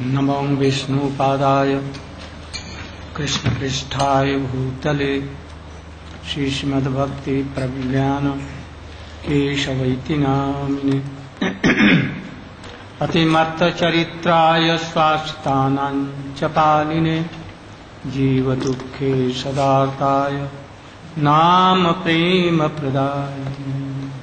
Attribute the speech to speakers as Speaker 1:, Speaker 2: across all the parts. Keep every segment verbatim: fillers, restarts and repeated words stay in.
Speaker 1: नमो विष्णुपादाय कृष्णपृष्ठाय भूतले श्रीमद्भक्ति प्रज्ञान केशवैति नामिने अतिमत्तचरित्राय स्वास्तानां च पालिने जीवदुःखे सदार्ताय नाम प्रेम प्रदायिने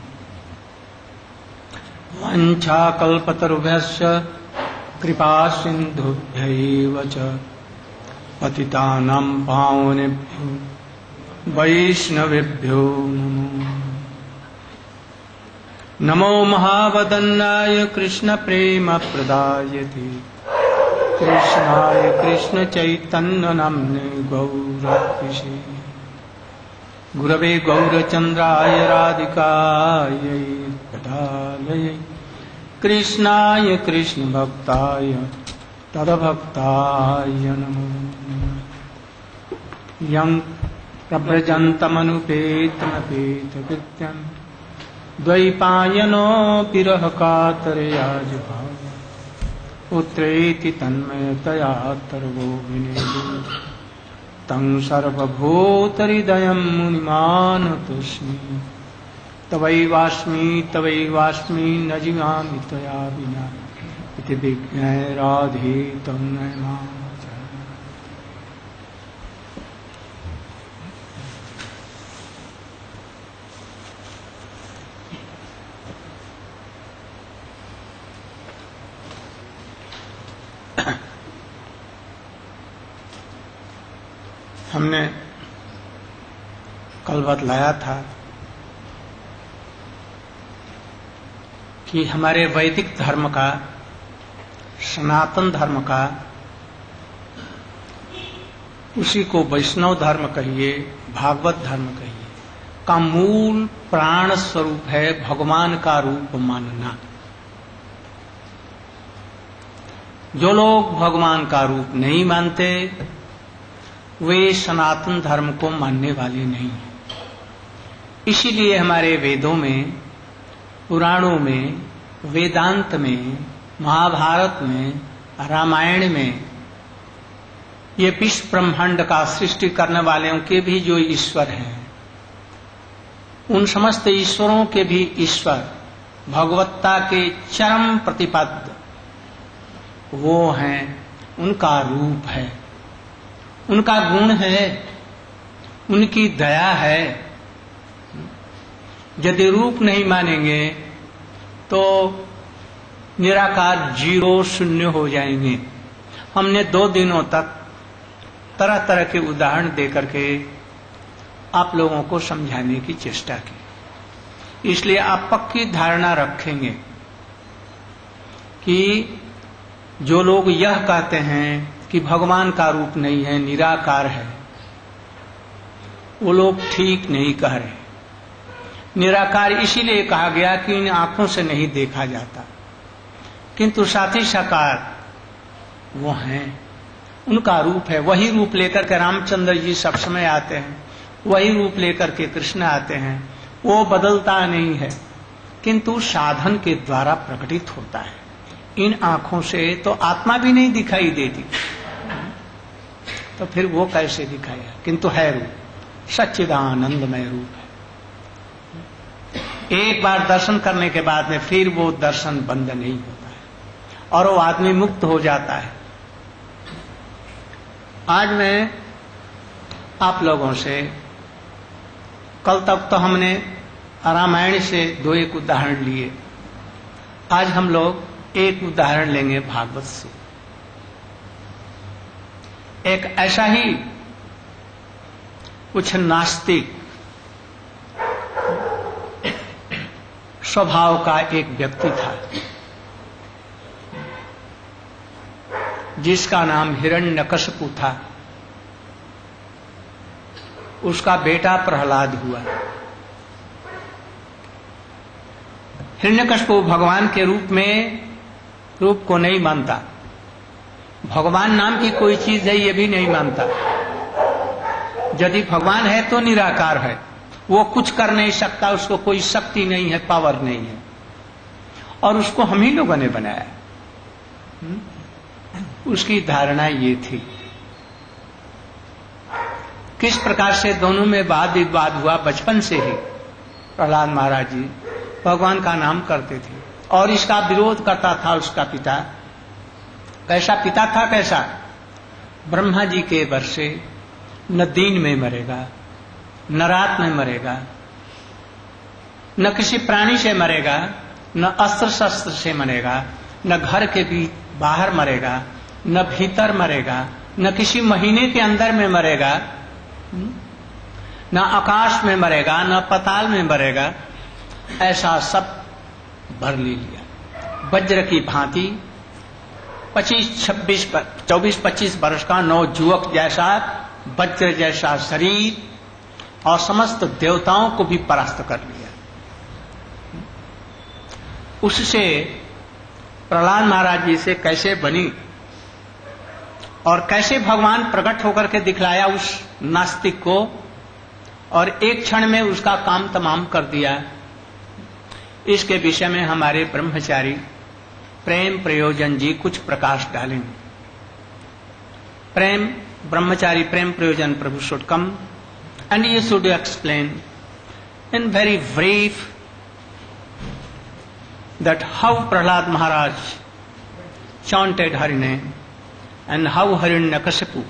Speaker 1: वंशाकल्पतरुभ्यश्च कृपा सिन्धुभ्यैव च पतितानां पावनेभ्यो वैष्णवेभ्यो नमो नमो महावदन्नाय कृष्ण प्रेम प्रदायते कृष्णाय कृष्ण चैतन्य नाम्ने गौरविषे गुरवे गौरचन्द्राय राधिकायै तदालये कृष्णाय कृष्ण भक्ताय तदभक्ताय नमो यं प्रव्रजन्तमनुपेतमपेतकृत्यं द्वैपायनो विरह कातरयाज भाव पुत्रेति तन्मयतया तर्वो विनेदु तं सर्वभूतहृदयं मुनिमानतोऽस्मि तवैवास्मि तवैवास्मि न जीवामि त्वया विना इति विज्ञाय राधे तं नमामि। हमने कल बतलाया था कि हमारे वैदिक धर्म का, सनातन धर्म का, उसी को वैष्णव धर्म कहिए, भागवत धर्म कहिए, का मूल प्राण स्वरूप है भगवान का रूप मानना। जो लोग भगवान का रूप नहीं मानते वे सनातन धर्म को मानने वाले नहीं हैं। इसीलिए हमारे वेदों में, पुराणों में, वेदांत में, महाभारत में, रामायण में ये विश्व ब्रह्मांड का सृष्टि करने वालों के भी जो ईश्वर हैं, उन समस्त ईश्वरों के भी ईश्वर भगवत्ता के चरम प्रतिपद वो हैं, उनका रूप है, उनका गुण है, उनकी दया है। यदि रूप नहीं मानेंगे तो निराकार जीरो शून्य हो जाएंगे। हमने दो दिनों तक तरह तरह के उदाहरण देकर के आप लोगों को समझाने की चेष्टा की। इसलिए आप पक्की धारणा रखेंगे कि जो लोग यह कहते हैं कि भगवान का रूप नहीं है, निराकार है, वो लोग ठीक नहीं कह रहे। निराकार इसीलिए कहा गया कि इन आंखों से नहीं देखा जाता, किंतु साथी साकार वो हैं, उनका रूप है। वही रूप लेकर के रामचंद्र जी सब समय आते हैं, वही रूप लेकर के कृष्ण आते हैं। वो बदलता नहीं है, किंतु साधन के द्वारा प्रकटित होता है। इन आंखों से तो आत्मा भी नहीं दिखाई देती, तो फिर वो कैसे दिखाया? किंतु है रूप, सच्चिदानंदमय रूप है। एक बार दर्शन करने के बाद में फिर वो दर्शन बंद नहीं होता है और वो आदमी मुक्त हो जाता है। आज मैं आप लोगों से, कल तक तो हमने रामायण से दो एक उदाहरण लिए, आज हम लोग एक उदाहरण लेंगे भागवत से। एक ऐसा ही कुछ नास्तिक स्वभाव का एक व्यक्ति था जिसका नाम हिरण्यकशिपु था। उसका बेटा प्रहलाद हुआ। हिरण्यकशिपु भगवान के रूप में रूप को नहीं मानता, भगवान नाम की कोई चीज है ये भी नहीं मानता। यदि भगवान है तो निराकार है, वो कुछ कर नहीं सकता, उसको कोई शक्ति नहीं है, पावर नहीं है, और उसको हम ही लोगों ने बनाया। उसकी धारणा ये थी। किस प्रकार से दोनों में वाद विवाद हुआ, बचपन से ही प्रहलाद महाराज जी भगवान का नाम करते थे और इसका विरोध करता था उसका पिता। कैसा पिता था, कैसा? ब्रह्मा जी के वर से न दिन में मरेगा, न रात में मरेगा, न किसी प्राणी से मरेगा, न अस्त्र शस्त्र से मरेगा, न घर के बीच बाहर मरेगा, न भीतर मरेगा, न किसी महीने के अंदर में मरेगा, न आकाश में मरेगा, न पताल में मरेगा। ऐसा सब भर ले लिया। वज्र की भांति पच्चीस छब्बीस चौबीस पच्चीस वर्ष का नवजुवक जैसा, वज्र जैसा शरीर और समस्त देवताओं को भी परास्त कर लिया। उससे प्रहलाद महाराज जी से कैसे बनी और कैसे भगवान प्रकट होकर के दिखलाया उस नास्तिक को और एक क्षण में उसका काम तमाम कर दिया, इसके विषय में हमारे ब्रह्मचारी प्रेम प्रयोजन जी कुछ प्रकाश डालेंगे। प्रेम Brahmachari Prem Prayojan Prabhu should come and you should explain in very brief that how Prahlad Maharaj chanted Hari name and how Hiranyakashipu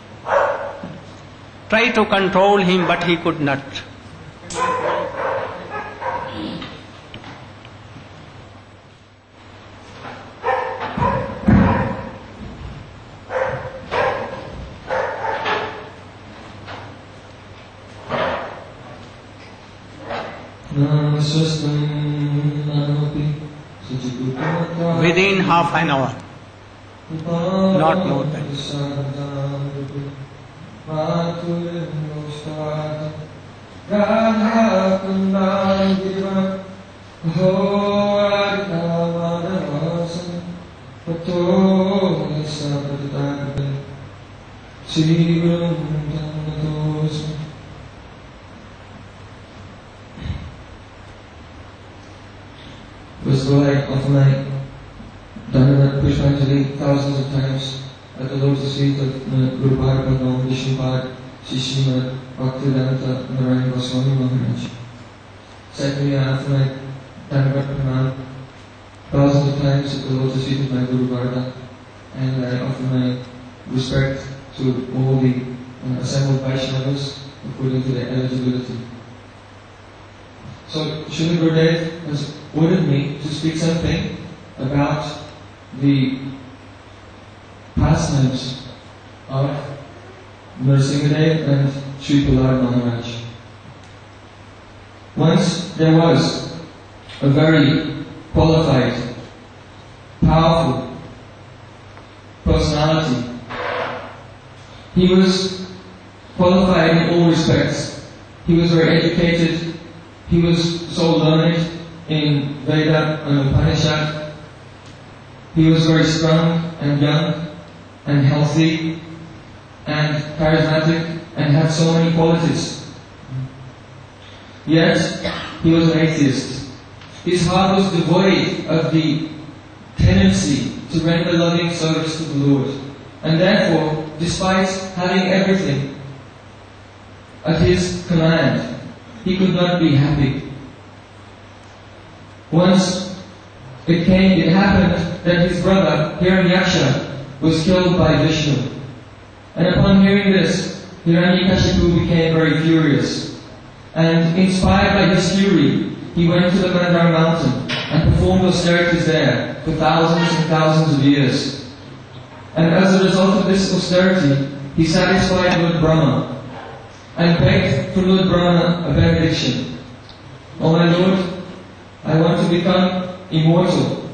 Speaker 1: tried to control him but he could not. Within half an hour, not more than.
Speaker 2: Was like of my Dhanavad Pushpanjali thousands of times at the lotus feet of uh, Guru Bhagavatam, Vishnupad, Shishimad, Bhaktivedanta, Narayana Goswami Maharaj. Secondly, I offer my Dhanavad Pranam thousands of times at the lotus feet of my Guru Bharata, and I offer my respect to all the uh, assembled Vaishnavas according to their eligibility. So, Srila Gurudev has ordered me to speak something about the pastimes of Nrsimhadev and Sri Prahlad Maharaj. Once there was a very qualified, powerful personality. He was qualified in all respects. He was very educated. He was so learned in Veda and Upanishad. He was very strong and young and healthy and charismatic and had so many qualities. Yet, he was an atheist. His heart was devoid of the tendency to render loving service to the Lord. And therefore, despite having everything at his command, he could not be happy. Once it came, it happened that his brother, Hiranyaksha, was killed by Vishnu. And upon hearing this, Hiranyakashipu became very furious. And inspired by his fury, he went to the Mandar mountain and performed austerities there for thousands and thousands of years. And as a result of this austerity, he satisfied Lord Brahma and begged from Lord Brahma a benediction. O my Lord, I want to become immortal.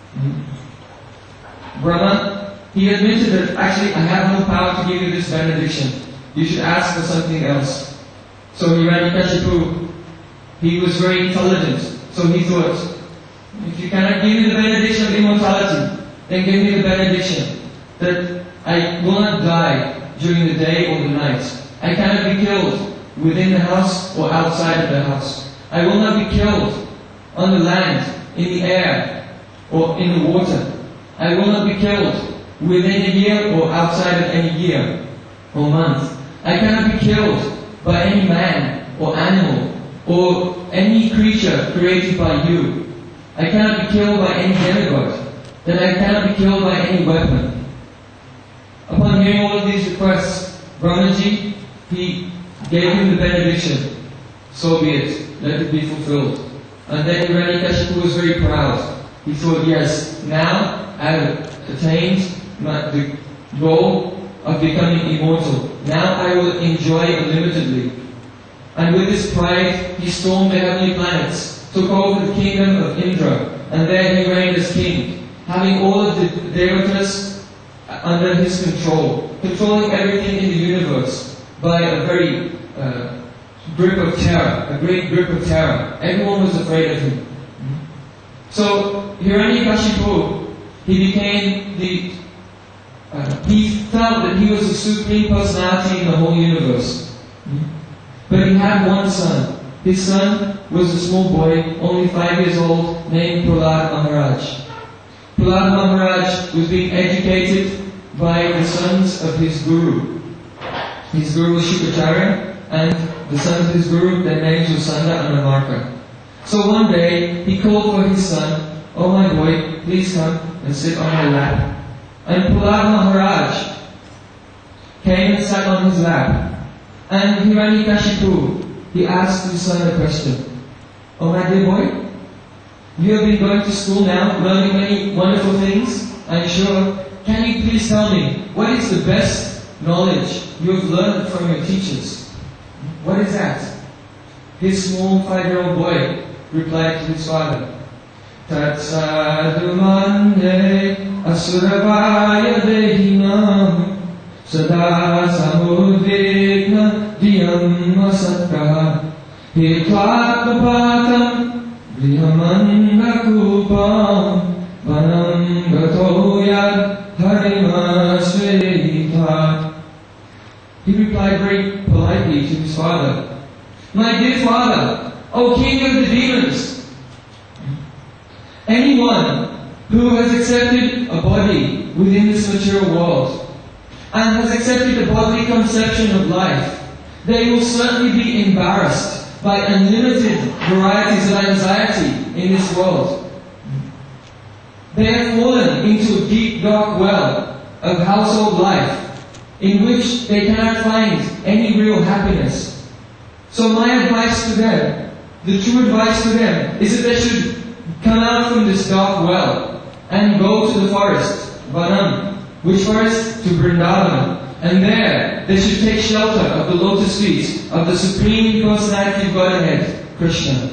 Speaker 2: Brahma, he admitted that actually I have no power to give you this benediction. You should ask for something else. So Hiranyakashipu, he was very intelligent. So he thought, if you cannot give me the benediction of immortality, then give me the benediction that I will not die during the day or the night. I cannot be killed within the house or outside of the house. I will not be killed on the land, in the air, or in the water. I will not be killed within a year or outside of any year or month. I cannot be killed by any man or animal or any creature created by you. I cannot be killed by any demigod. Then I cannot be killed by any weapon. Upon hearing all of these requests, Brahmaji, he gave him the benediction. So be it, let it be fulfilled. And then Hiranyakashipu was very proud. He thought, yes, now I have attained my, the goal of becoming immortal. Now I will enjoy unlimitedly. And with this pride, he stormed the heavenly planets, took over the kingdom of Indra, and there he reigned as king, having all of the devatas under his control, controlling everything in the universe by a very uh, grip of terror, a great grip of terror. Everyone was afraid of him. So Hiranyakashipu, he became the, uh, he felt that he was the supreme personality in the whole universe. But he had one son. His son was a small boy, only five years old, named Prahlad Maharaj. Prahlad Maharaj was being educated by the sons of his guru. His guru was Shukracharya, and the sons of his guru, their names were Sanda and Amarka. So one day, he called for his son, "Oh my boy, please come and sit on my lap." And Prahlad Maharaj came and sat on his lap. And Hiranyakashipu, he asked his son a question. "Oh my dear boy, you have been going to school now, learning many wonderful things, I'm sure. Can you please tell me, what is the best knowledge you have learned from your teachers? What is that?" His small five-year-old boy replied to his father, "Tat sadhumande asuravaya dehinam sada samudvigna diyam asakka hitvatmapatam vrihamandakupam vanam gatoya harimasvedita." He replied very politely to his father, "My dear father, O king of the demons, anyone who has accepted a body within this material world and has accepted the bodily conception of life, they will certainly be embarrassed by unlimited varieties of anxiety in this world. They have fallen into a deep dark well of household life in which they cannot find any real happiness. So my advice to them, the true advice to them, is that they should come out from this dark well and go to the forest, Vanam. Which forest? To Vrindavan. And there they should take shelter of the lotus feet of the Supreme Personality of Godhead, Krishna."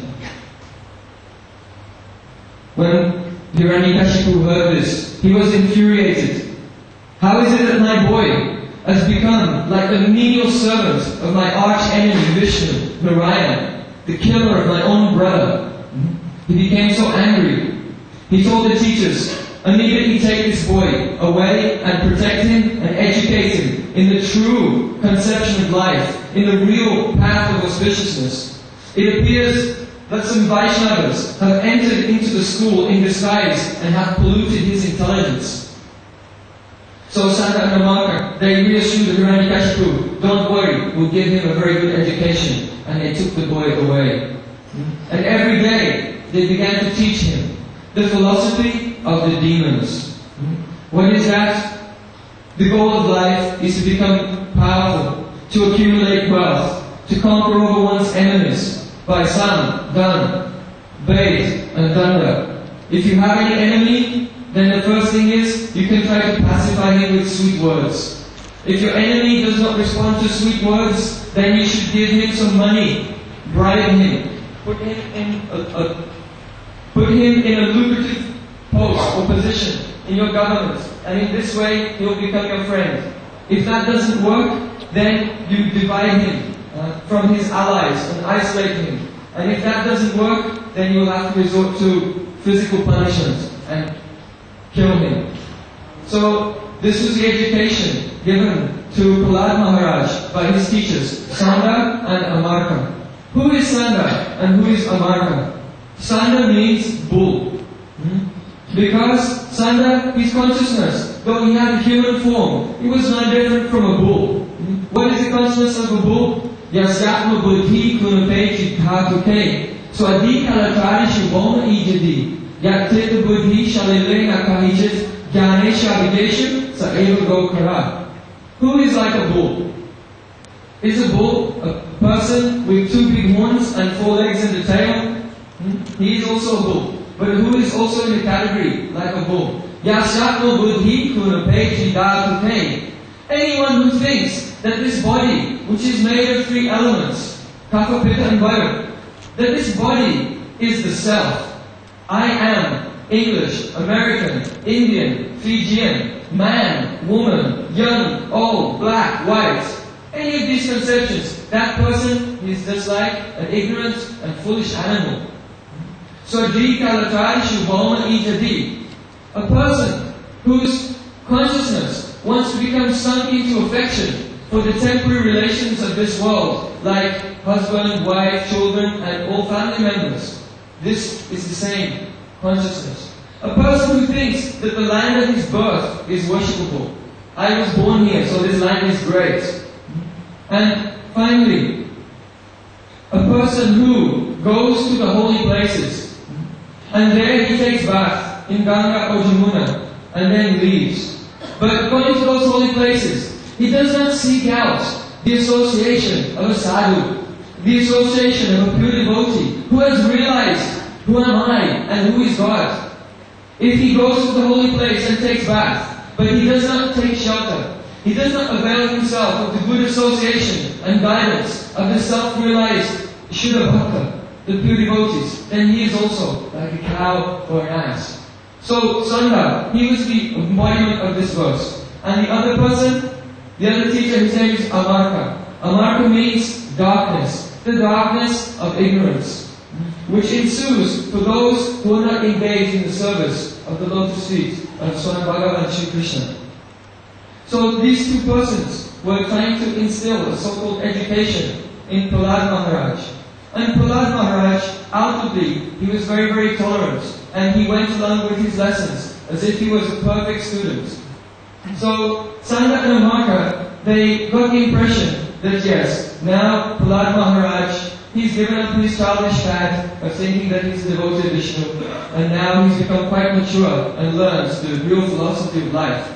Speaker 2: When Hiranyakashipu heard this, he was infuriated. "How is it that my boy has become like the menial servant of my arch enemy Vishnu, Narayana, the killer of my own brother?" He became so angry. He told the teachers, "Immediately take this boy away and protect him and educate him in the true conception of life, in the real path of auspiciousness." It appears that some Vaishnavas have entered into the school in disguise and have polluted his intelligence. So Sanda and Amarka, they reassured the Hiranyakashipu, "Don't worry, we'll give him a very good education." And they took the boy away. And every day they began to teach him the philosophy of the demons. What is that? The goal of life is to become powerful, to accumulate wealth, to conquer over one's enemies by Sam, Dan, Ved, and Danda. If you have any enemy, then the first thing is you can try to pacify him with sweet words. If your enemy does not respond to sweet words, then you should give him some money, bribe him, put him in a, a put him in a lucrative post or position in your government, and in this way he will become your friend. If that doesn't work, then you divide him uh, from his allies and isolate him. And if that doesn't work, then you will have to resort to physical punishment and kill him." So this was the education given to Prahlad Maharaj by his teachers, Sanda and Amarka. Who is Sanda and who is Amarka? Sanda means bull. Hmm? Because Sanda, his consciousness though he had a human form, he was not different from a bull. What is the consciousness of a bull? Yasatma buddhi kunapechi dhatuke. So adi kalatari shuboma ijadi. Yaktita buddhi shalile nakahijit gyane shavideshu sa eva go kara. Who is like a bull? Is a bull a person with two big horns and four legs and a tail? Hmm? He is also a bull. But who is also in the category like a bull? Yasatma buddhi kunapechi dhatuke. Anyone who thinks that this body, which is made of three elements, kapha, pitta and vata, that this body is the self. I am English, American, Indian, Fijian, man, woman, young, old, black, white. Any of these conceptions, that person is just like an ignorant and foolish animal. So, di kalatari shubhoma ijadi. A person whose consciousness wants to become sunk into affection for the temporary relations of this world, like husband, wife, children, and all family members. This is the same consciousness. A person who thinks that the land of his birth is worshipable. I was born here, so this land is great. And finally, a person who goes to the holy places, and there he takes bath in Ganga or Jamuna, and then leaves. But going to those holy places, he does not seek out the association of a sadhu, the association of a pure devotee who has realized who am I and who is God. If he goes to the holy place and takes bath, but he does not take shelter, he does not avail himself of the good association and guidance of the self-realized Shuddha Bhakta, the pure devotees, then he is also like a cow or an ass. So, Sangha, he was the embodiment of this verse. And the other person, the other teacher, his name is Amarka. Amarka means darkness, the darkness of ignorance, which ensues for those who are not engaged in the service of the lotus feet of Swami Bhagavan Sri Krishna. So these two persons were trying to instill a so-called education in Prahlad Maharaj. And Prahlad Maharaj, outwardly, he was very, very tolerant, and he went along with his lessons as if he was a perfect student. So Sangha and Amarka, they got the impression that yes, now Prahlad Maharaj, he's given up his childish fad of thinking that he's devoted to Vishnu, and now he's become quite mature and learns the real philosophy of life.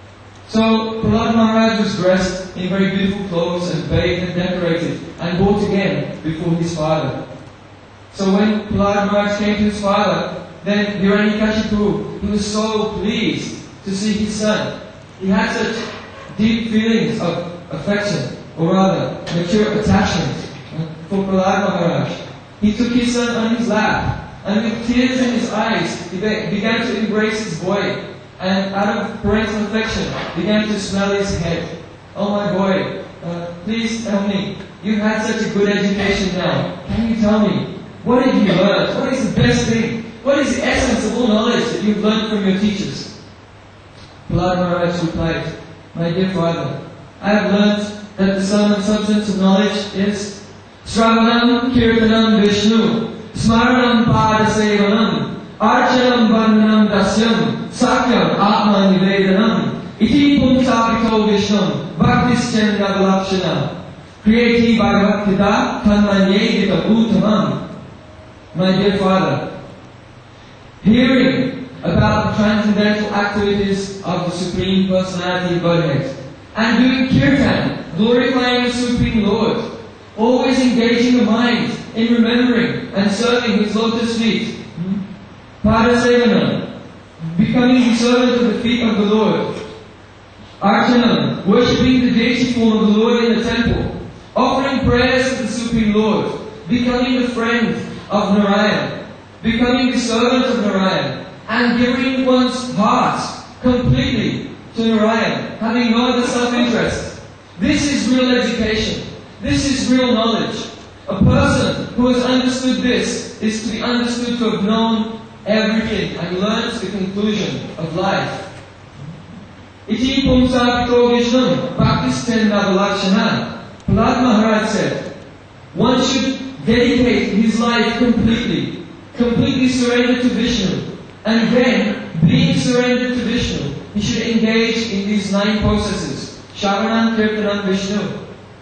Speaker 2: So Prahlad Maharaj was dressed in very beautiful clothes and bathed and decorated and brought again before his father. So when Prahlad Maharaj came to his father, then Hiranyakashipu, he was so pleased to see his son. He had such deep feelings of affection, or rather, mature attachment for Prahlad Maharaj. He took his son on his lap, and with tears in his eyes, he be- began to embrace his boy, and out of parental affection, began to smell his head. Oh my boy, uh, please tell me, you've had such a good education now. Can you tell me, what have you learned? What is the best thing? What is the essence of all knowledge that you've learned from your teachers? Prahlad Maharaj replied, my dear father, I have learned that the sum and substance of knowledge is Sravanam Kirtanam Vishnu, Smaranam Padasevanam, Archanam Bandhanam Dasyam, Sakyam Atma Nivedanam, Iti Puntapito Vishnam, Bhaktischenda Valakshana, Kriyati Bhagavatkita, Tanmanye Gita Bhutamam. My dear father, hearing about the transcendental activities of the Supreme Personality of Godhead, and doing kirtan, glorifying the Supreme Lord, always engaging the mind in remembering and serving His lotus feet, Padasevana, becoming the servant of the feet of the Lord, Archanam, worshipping the deity form of the Lord in the temple, offering prayers to the Supreme Lord, becoming the friend of Narayan, becoming the servant of Narayan, and giving one's heart completely to Narayan, having no other self-interest. This is real education. This is real knowledge. A person who has understood this is to be understood to have known everything and learned the conclusion of life. Iti pumsapito vishnam bhaktistenda valakshana. Prahlad Maharaj said, one should dedicate his life completely, completely surrender to Vishnu. And then, being surrendered to Vishnu, he should engage in these nine processes. Shravanam, Kirtanam, Vishnu.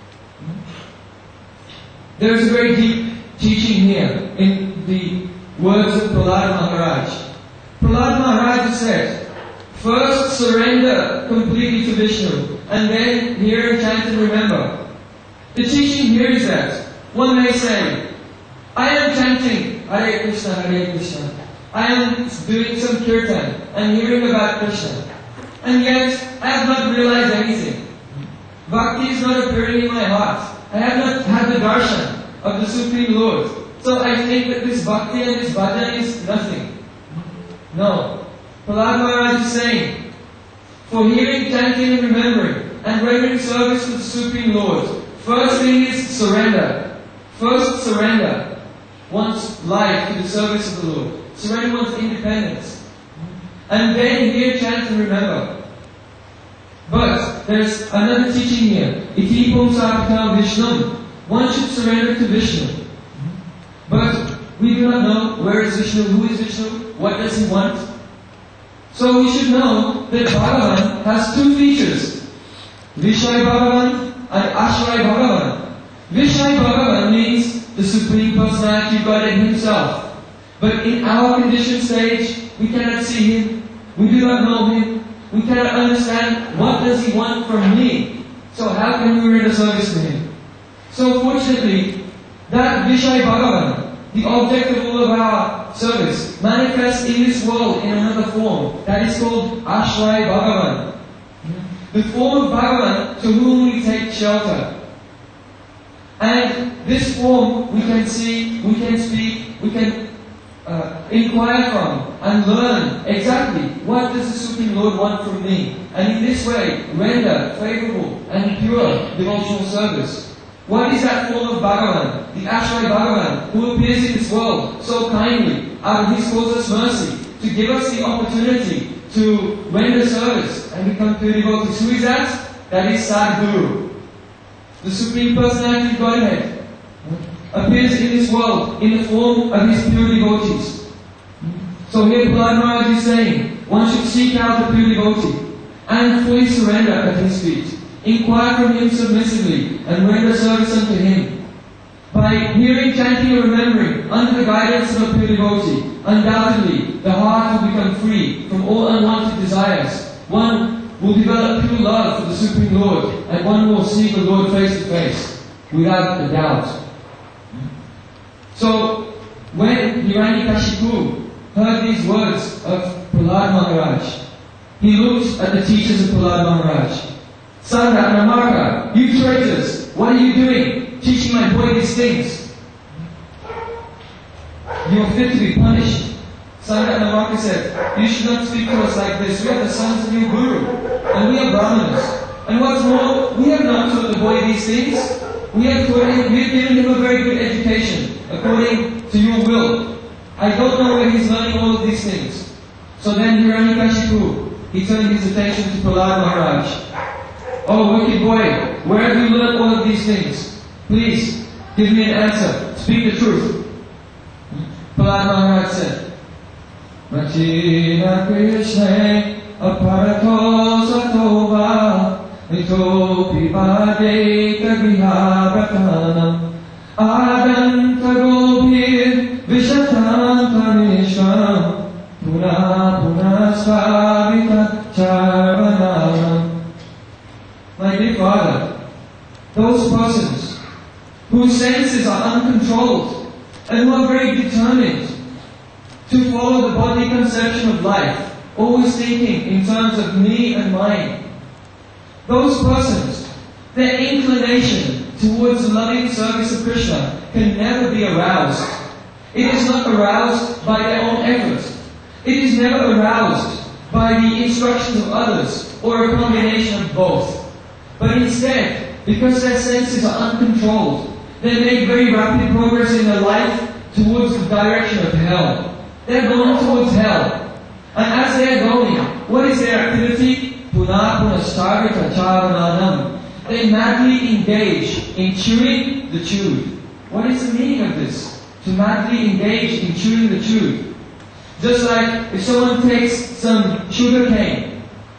Speaker 2: There is a very deep teaching here in the words of Prahlad Maharaj. Prahlad Maharaj said, first surrender completely to Vishnu, and then hear and chant and remember. The teaching here is that one may say, I am chanting Hare Krishna, Hare Krishna. I am doing some kirtan and hearing about Krishna. And yet, I have not realized anything. Bhakti is not appearing in my heart. I have not had the darshan of the Supreme Lord. So I think that this bhakti and this bhajan is nothing. No. Prahlad Maharaj is saying, for hearing, chanting and remembering and rendering service to the Supreme Lord, first thing is surrender. First surrender one's life to the service of the Lord. Surrender one's independence. And then hear, chant and remember. But there's another teaching here. Iti pumsartha Vishnu. One should surrender to Vishnu. But we do not know where is Vishnu, who is Vishnu, what does he want. So we should know that Bhagavan has two features. Vishai Bhagavan and Ashray Bhagavan. Vishai Bhagavan means the Supreme Personality of Godhead Himself. But in our conditioned stage, we cannot see Him, we do not know Him, we cannot understand what does He want from me. So how can we render service to Him? So fortunately, that Vishai Bhagavan, the object of all of our service, manifests in this world in another form. That is called Ashray Bhagavan. The form of Bhagavan to whom we take shelter. And this form we can see, we can speak, we can uh, inquire from and learn exactly what does the Supreme Lord want from me. And in this way, render favorable and pure devotional service. What is that form of Bhagavan? The Ashray Bhagavan, who appears in this world so kindly, out of His causeless mercy, to give us the opportunity to render service and become pure devotees. Who is that? That is Sadguru. The Supreme Personality of Godhead appears in this world in the form of His pure devotees. So here Prahlad Maharaj is saying, one should seek out the pure devotee and fully surrender at His feet. Inquire from Him submissively and render service unto Him. By hearing, chanting and remembering under the guidance of a pure devotee, undoubtedly the heart will become free from all unwanted desires. One will develop pure love for the Supreme Lord, and one will see the Lord face to face, without a doubt. So, when Hiranyakashipu heard these words of Prahlad Maharaj, he looked at the teachers of Prahlad Maharaj. Sandra and Amarka, you traitors, what are you doing? Teaching my boy these things. You are fit to be punished. Sandra and Amarka said, you should not speak to us like this. We are the sons of your Guru, and we are Brahmanas. And what's more, we have not taught the boy these things. We have taught him, we have given him a very good education, according to your will. I don't know where he's learning all of these things. So then Hiranyakashipu, he turned his attention to Prahlad Maharaj. Oh, wicked boy, where have you learned all of these things? Please, give me an answer. Speak the truth. Prahlad Maharaj said, Machina Krishna aparato satova mito pipade kavihabratanam adanta gobhir vishatantanisham puna puna svavita charvanam. My dear Father, those persons whose senses are uncontrolled and who are very determined to follow the bodily conception of life, always thinking in terms of me and mine, those persons, their inclination towards the loving service of Krishna can never be aroused. It is not aroused by their own efforts. It is never aroused by the instructions of others or a combination of both. But instead, because their senses are uncontrolled, they make very rapid progress in their life towards the direction of hell. They're going towards hell. And as they are going, what is their activity? Puna punastarvita charananam. They madly engage in chewing the chewed. What is the meaning of this? To madly engage in chewing the chewed. Just like if someone takes some sugar cane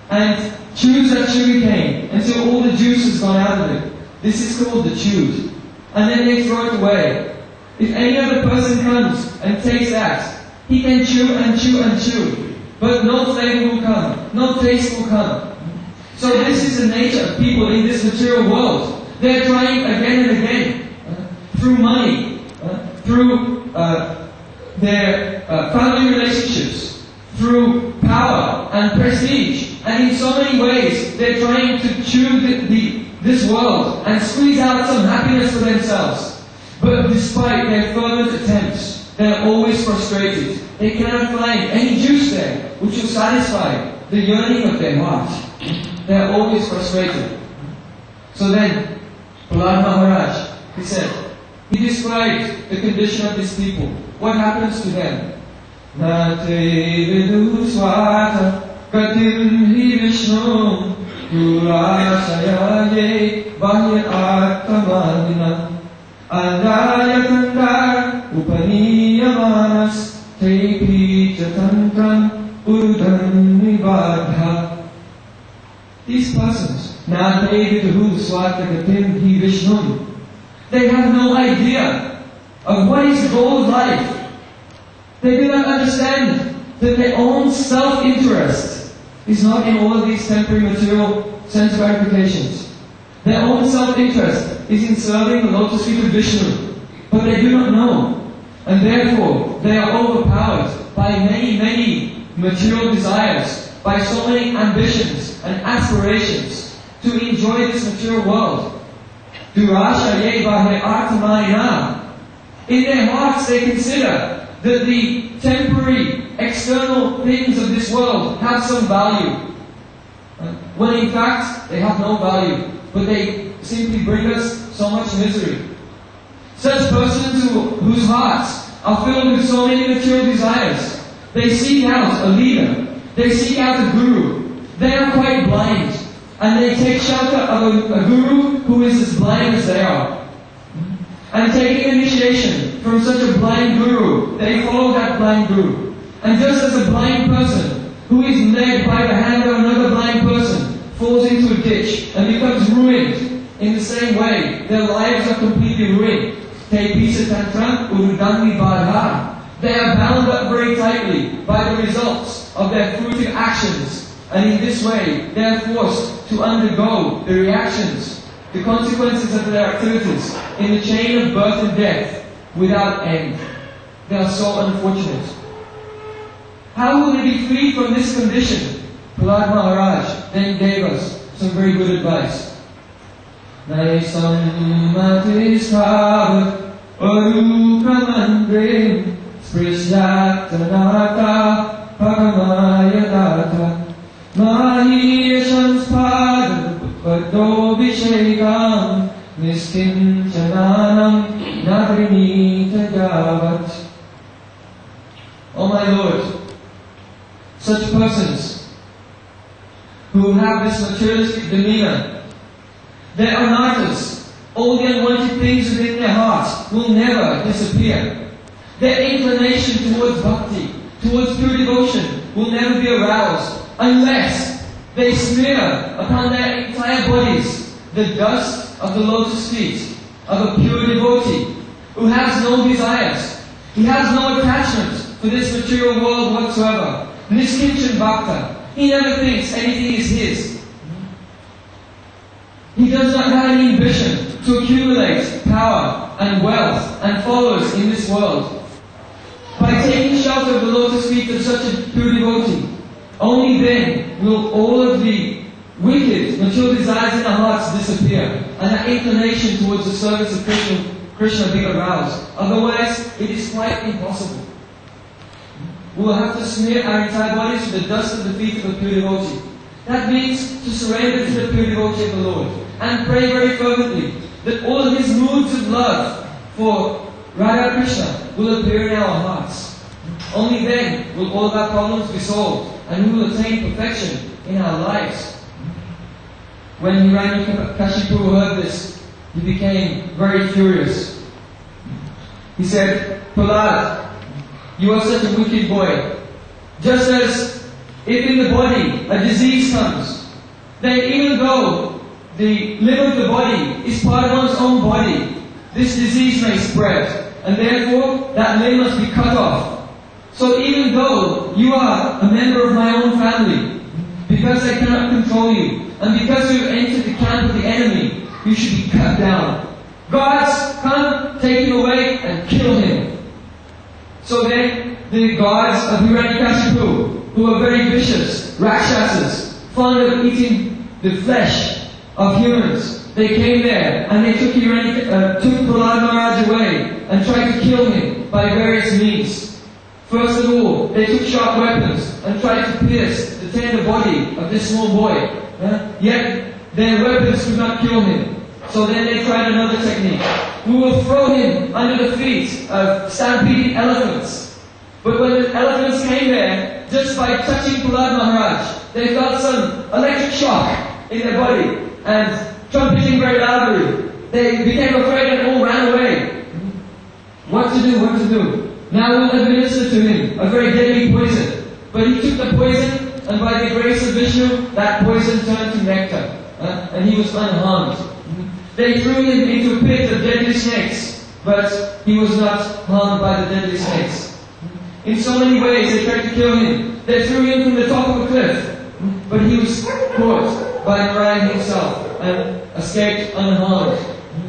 Speaker 2: and chews that sugar cane until all the juice has gone out of it. This is called the chewed. And then they throw it away. If any other person comes and takes that, he can chew and chew and chew, but no flavor will come, no taste will come. So this is the nature of people in this material world. They're trying again and again, uh, through money, uh, through uh, their uh, family relationships, through power and prestige, and in so many ways they're trying to chew the, the, this world and squeeze out some happiness for themselves. But despite their fervent attempts, they're always frustrated. They cannot find any juice there which will satisfy the yearning of their heart. They're always frustrated. So then, Prahlad Maharaj, he said, he described the condition of these people. What happens to them? Na te vidu swata katim hi Vishnu durashayaye bahya artamadina andayatandar upaniyamanas tepi chatantram urudhan nivadha. These persons, na te vidu swata katim hi Vishnu, they have no idea of what is the goal of life. They do not understand that their own self-interest is not in all of these temporary material sense gratifications. Their own self-interest is in serving the lotus feet of Vishnu, but they do not know, and therefore they are overpowered by many, many material desires, by so many ambitions and aspirations to enjoy this material world. Durasha yevahe artamayana. In their hearts they consider that the temporary, external things of this world have some value, when in fact they have no value, but they simply bring us so much misery. Such persons who, whose hearts are filled with so many material desires, they seek out a leader, they seek out a guru. They are quite blind, and they take shelter of a, a guru who is as blind as they are. And taking initiation from such a blind guru, they follow that blind guru. And just as a blind person who is led by the hand of another blind person falls into a ditch and becomes ruined, in the same way their lives are completely ruined. They are bound up very tightly by the results of their fruitive actions, and in this way they are forced to undergo the reactions, the consequences of their activities in the chain of birth and death without end. They are so unfortunate. How will they be freed from this condition? Prahlad Maharaj then gave us some very good advice. Naisam matis bhavat arupramandre sprishyatanata pagamayadata mahiyasham spada padobhishekam niskinchananam nadrinita javat. O my Lord, such persons who have this materialistic demeanor, their anarthas, all the unwanted things within their hearts, will never disappear. Their inclination towards bhakti, towards pure devotion, will never be aroused unless they smear upon their entire bodies the dust of the lotus feet of a pure devotee who has no desires, he has no attachment for this material world whatsoever. Niskinchan Bhakta. He never thinks anything is his. He does not have any ambition to accumulate power and wealth and followers in this world. By taking shelter of the lotus feet of such a pure devotee, only then will all of the wicked material desires in our hearts disappear, and that inclination towards the service of Krishna, Krishna be aroused. Otherwise, it is quite impossible. We will have to smear our entire bodies with the dust of the feet of a pure devotee. That means to surrender to the pure devotee of the Lord and pray very fervently that all of his moods of love for Radha Krishna will appear in our hearts. Only then will all of our problems be solved and we will attain perfection in our lives. When Hiranyakashipu heard this, he became very furious. He said, Prahlad, you are such a wicked boy. Just as if in the body a disease comes, then even though the liver of the body is part of one's own body, this disease may spread, and therefore that limb must be cut off. So even though you are a member of my own family, because I cannot control you, and because you have entered the camp of the enemy, you should be cut down. Guards, come, take him away and kill him. So then the guards of Hiranyakashipu, who were very vicious, Rakshasas, fond of eating the flesh of humans, they came there and they took, Hiranyaka, uh, took Prahlad Maharaj away and tried to kill him by various means. First of all, they took sharp weapons and tried to pierce the tender body of this small boy. Uh, yet their weapons could not kill him. So then they tried another technique. We will throw him under the feet of stampeding elephants. But when the elephants came there, just by touching Prahlad Maharaj, they felt some electric shock in their body, and trumpeting very loudly, they became afraid and all ran away. What to do, what to do? Now we'll administer to him a very deadly poison. But he took the poison, and by the grace of Vishnu, that poison turned to nectar, uh, and he was unharmed. They threw him into a pit of deadly snakes, but he was not harmed by the deadly snakes. In so many ways they tried to kill him. They threw him from the top of a cliff, but he was caught by Narayan himself and escaped unharmed.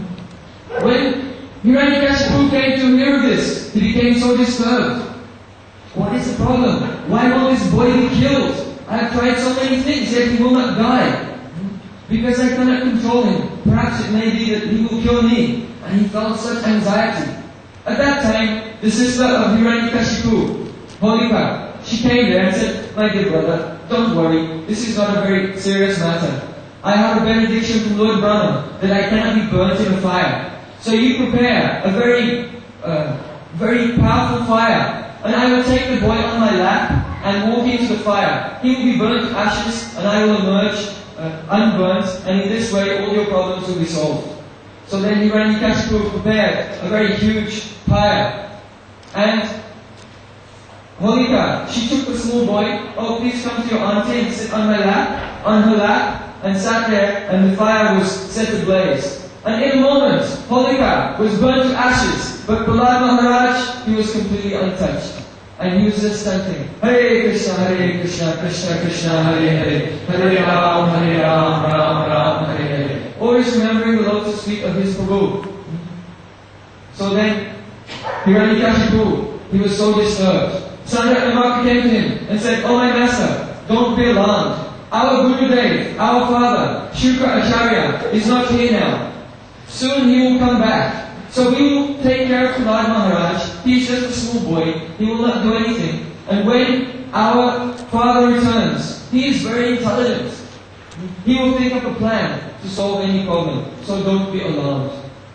Speaker 2: When Hiranyakashipu came to hear of this, he became so disturbed. What is the problem? Why will this boy be killed? I have tried so many things, yet he will not die. Because I cannot control him. Perhaps it may be that he will kill me. And he felt such anxiety. At that time, the sister of Hiranyakashipu, Holika, she came there and said, "My dear brother, don't worry. This is not a very serious matter. I have a benediction from Lord Brahma that I cannot be burnt in a fire. So you prepare a very, uh, very powerful fire, and I will take the boy on my lap and walk into the fire. He will be burnt to ashes, and I will emerge uh, unburnt, and in this way all your problems will be solved." So then Hiranyakashipu prepared a very huge pyre, and Holika, she took the small boy, "Oh, please come to your auntie and sit on my lap, on her lap," and sat there, and the fire was set ablaze. And in a moment, Holika was burnt to ashes, but Prahlad Maharaj, he was completely untouched. And he was just chanting, "Hare Krishna, Hare Krishna, Krishna Krishna, Hare Hare, Hare Ram, Hare Ram, Ram Ram, Hare Hare." Always remembering the lotus feet of his Prabhu. So then, Hiranyakashipu, he was so disturbed. Sanjaya came to him and said, "Oh my master, don't be alarmed. Our Gurudev, our father, Shukra Acharya, is not here now. Soon he will come back. So we will take care of Prahlad Maharaj. He is just a small boy. He will not do anything. And when our father returns, he is very intelligent. He will think up a plan to solve any problem. So don't be alarmed."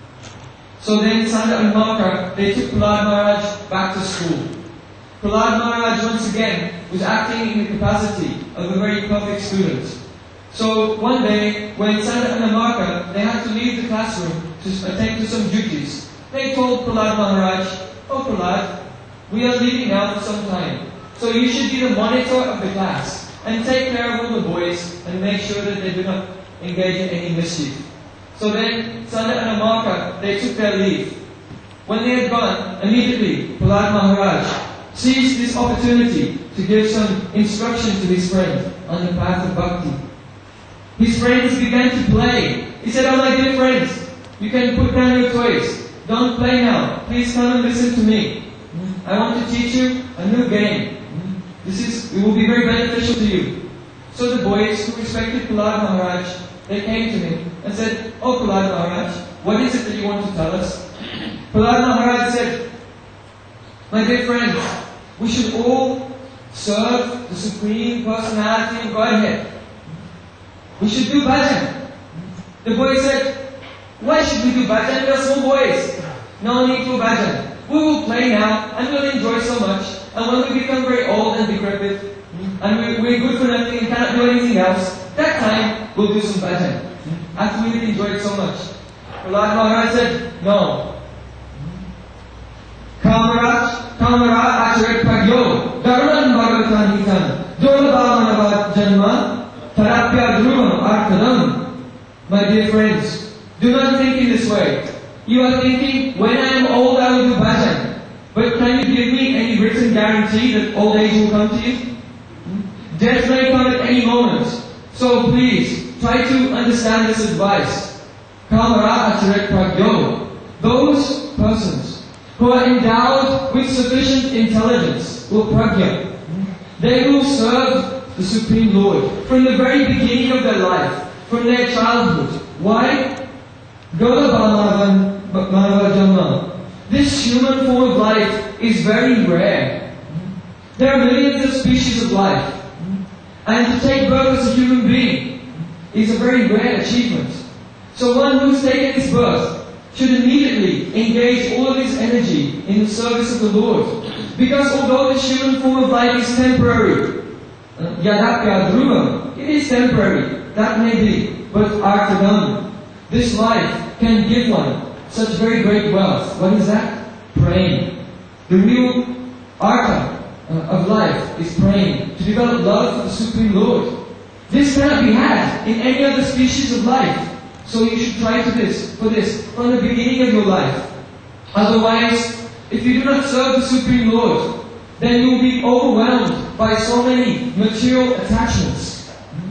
Speaker 2: So then Sanda and Maka, they took Prahlad Maharaj back to school. Prahlad Maharaj once again was acting in the capacity of a very perfect student. So one day, when Sanda and Maka, they had to leave the classroom to attend to some duties, they told Prahlad Maharaj, "Oh Prahlad, we are leaving now for some time. So you should be the monitor of the class and take care of all the boys and make sure that they do not engage in any mischief." So then Sanda and Maka, they took their leave. When they had gone, immediately Prahlad Maharaj seized this opportunity to give some instruction to his friend on the path of bhakti. His friends began to play. He said, "Oh my dear friends, you can put down your toys. Don't play now. Please come and listen to me. I want to teach you a new game. This is, it will be very beneficial to you." So the boys who respected Prahlad Maharaj, they came to him and said, "Oh Prahlad Maharaj, what is it that you want to tell us?" Prahlad Maharaj said, "My dear friends, we should all serve the Supreme Personality of Godhead. We should do bhajan." The boy said, "Why should we do bhajan? We are small boys. No need for bhajan. We will play now and we'll enjoy so much. And when we become very old and decrepit, and we, we're good for nothing and cannot do anything else, that time we'll do some bhajan. After we have enjoyed so much." Prahlad Maharaj said, "No. Kamaraj, Kamaraj Acharet Pagyo, Darunan Bhagavatam Hitam, Durlabhamanava janma tarapya dhruvam arthanam. My dear friends, do not think in this way. You are thinking, when I am old I will do bhajan. But can you give me any written guarantee that old age will come to you? Death may come at any moment. So please, try to understand this advice. Kamara acharet pragyo. Those persons who are endowed with sufficient intelligence, or pragya, they will serve the Supreme Lord from the very beginning of their life, from their childhood. Why? This human form of life is very rare. There are millions of species of life. And to take birth as a human being is a very rare achievement. So one who's taken his birth should immediately engage all of his energy in the service of the Lord. Because although this human form of life is temporary, yadapya dhruvam, it is temporary, that may be, but arthanam, this life can give one such very great wealth. What is that? Praying. The real artha of life is praying, to develop love for the Supreme Lord. This cannot be had in any other species of life. So you should try to this, for this from the beginning of your life. Otherwise, if you do not serve the Supreme Lord, then you will be overwhelmed by so many material attachments.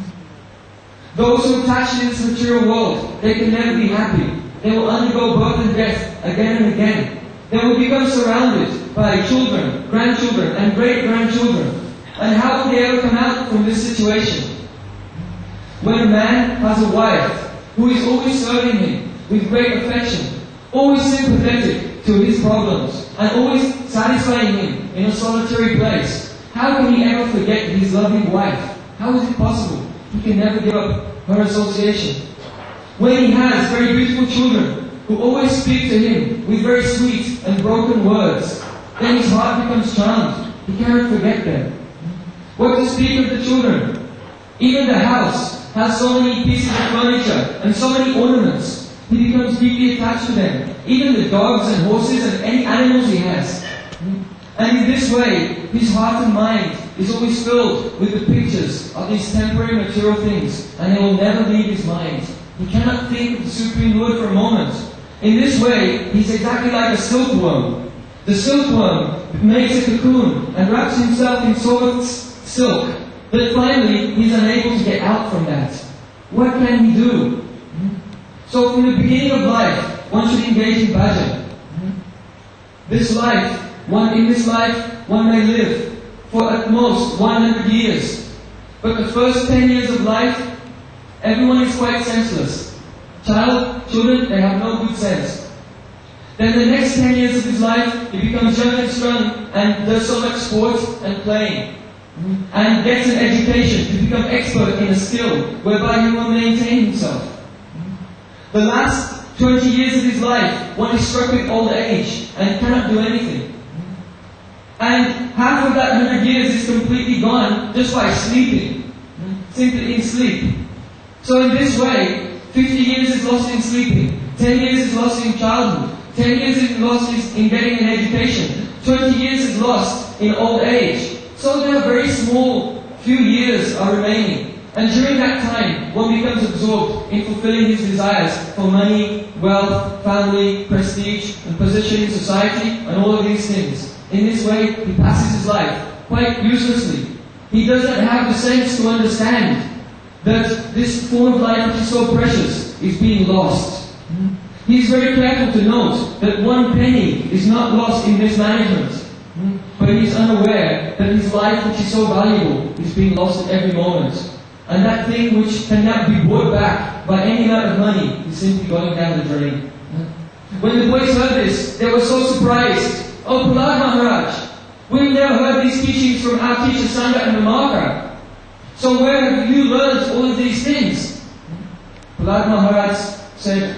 Speaker 2: Those who attach in this material world, they can never be happy. They will undergo birth and death again and again. They will become surrounded by children, grandchildren, and great-grandchildren. And how will they ever come out from this situation? When a man has a wife who is always serving him with great affection, always sympathetic to his problems, and always satisfying him in a solitary place, how can he ever forget his loving wife? How is it possible? He can never give up her association. When he has very beautiful children who always speak to him with very sweet and broken words, then his heart becomes charmed. He cannot forget them. What to speak of the children? Even the house has so many pieces of furniture and so many ornaments. He becomes deeply attached to them. Even the dogs and horses and any animals he has. And in this way, his heart and mind is always filled with the pictures of these temporary material things, and they will never leave his mind. He cannot think of the Supreme Lord for a moment. In this way, he's exactly like a silkworm. The silkworm makes a cocoon and wraps himself in soft silk, but finally he's unable to get out from that. What can he do? So from the beginning of life, one should engage in bhajan. This life, one in this life, one may live for at most one hundred years. But the first ten years of life, everyone is quite senseless. Child, children, they have no good sense. Then the next ten years of his life, he becomes young and strong and does so much sport and playing. And gets an education to become expert in a skill whereby he will maintain himself. The last twenty years of his life, one is struck with old age and cannot do anything. And half of that hundred years is completely gone just by sleeping. Simply in sleep. So in this way, fifty years is lost in sleeping, ten years is lost in childhood, ten years is lost in getting an education, twenty years is lost in old age. So there are very small few years are remaining. And during that time, one becomes absorbed in fulfilling his desires for money, wealth, family, prestige, and position in society, and all of these things. In this way, he passes his life quite uselessly. He doesn't have the sense to understand that this form of life which is so precious is being lost. He is very careful to note that one penny is not lost in mismanagement. But he is unaware that his life which is so valuable is being lost at every moment. And that thing which cannot be bought back by any amount of money is simply going down the drain. When the boys heard this, they were so surprised. Oh, Prahlad Maharaj, we've never heard these teachings from our teacher Sanga and Ramaka. So where have you learned all of these things? Prahlad Maharaj said,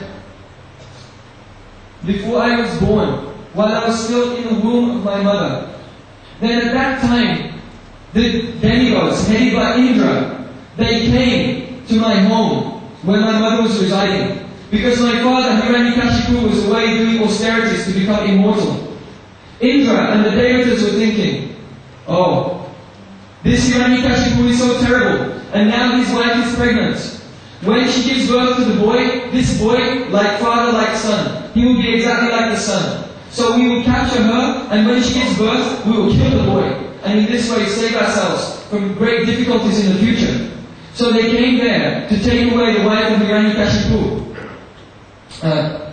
Speaker 2: before I was born, while I was still in the womb of my mother, then at that time, the demigods, headed by Indra, they came to my home where my mother was residing. Because my father, Hiranyakashipu, was away doing austerities to become immortal. Indra and the devatas were thinking, oh, this this Hiranyakashipu is so terrible, and now his wife is pregnant. When she gives birth to the boy, this boy, like father, like son, he will be exactly like the son. So we will capture her, and when she gives birth, we will kill the boy, and in this way save ourselves from great difficulties in the future. So they came there to take away the wife of Hiranyakashipu. Uh,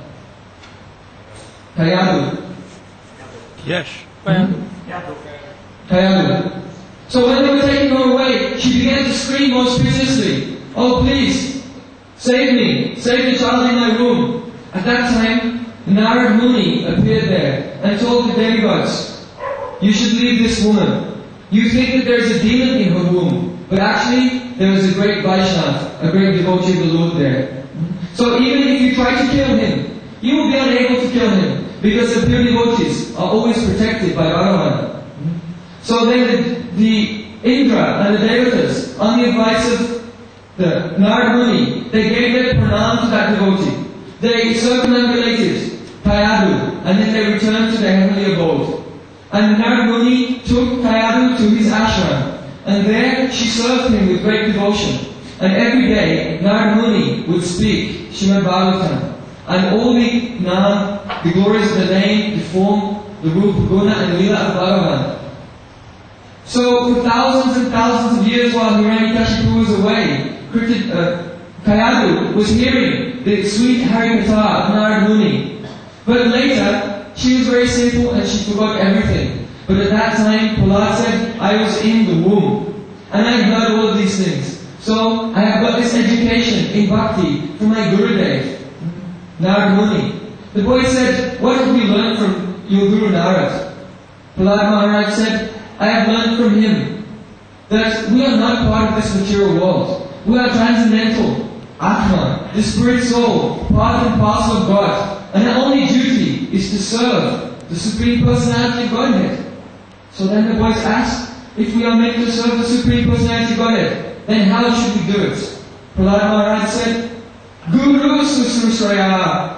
Speaker 2: Kayadu.
Speaker 1: Yes.
Speaker 2: Kayadu. So when they were taking her away, she began to scream most piteously, "Oh please, save me, save the child in my room." At that time, Narad Muni appeared there and told the demigods, "You should leave this woman. You think that there is a demon in her womb, but actually there is a great Vaishnava, a great devotee of the Lord there. So even if you try to kill him, you will be unable to kill him, because the pure devotees are always protected by Bhagavan." So then the, the Indra and the Devatas, on the advice of the Narad Muni, they gave their pranam to that devotee. They circumambulated Kayadu, and then they returned to their heavenly abode. And Narad Muni took Kayadu to his ashram, and there she served him with great devotion. And every day Narad Muni would speak Srimad Bhagavatam, and all the Nam, the glories of the name, the form, the Rupa, Guna, and Lila of Bhagavan. So for thousands and thousands of years while Hiranyakashipu was away, Kriti, uh, Kayadu was hearing the sweet Harikatha of Narad Muni. But later, she was very simple and she forgot everything. But at that time, Prahlad said, "I was in the womb, and I heard all of these things. So I have got this education in bhakti from my Gurudev, Narad Muni." The boy said, "What have you learned from your Guru Narad?" Prahlad Maharaj said, "I have learned from him that we are not part of this material world. We are transcendental, Atma, the spirit soul, part and parcel of God. And our only duty is to serve the Supreme Personality of Godhead." So then the boys asked, if we are meant to serve the Supreme Personality of Godhead, then how should we do it? Prahlad Maharaj said, "Guru Susrusraya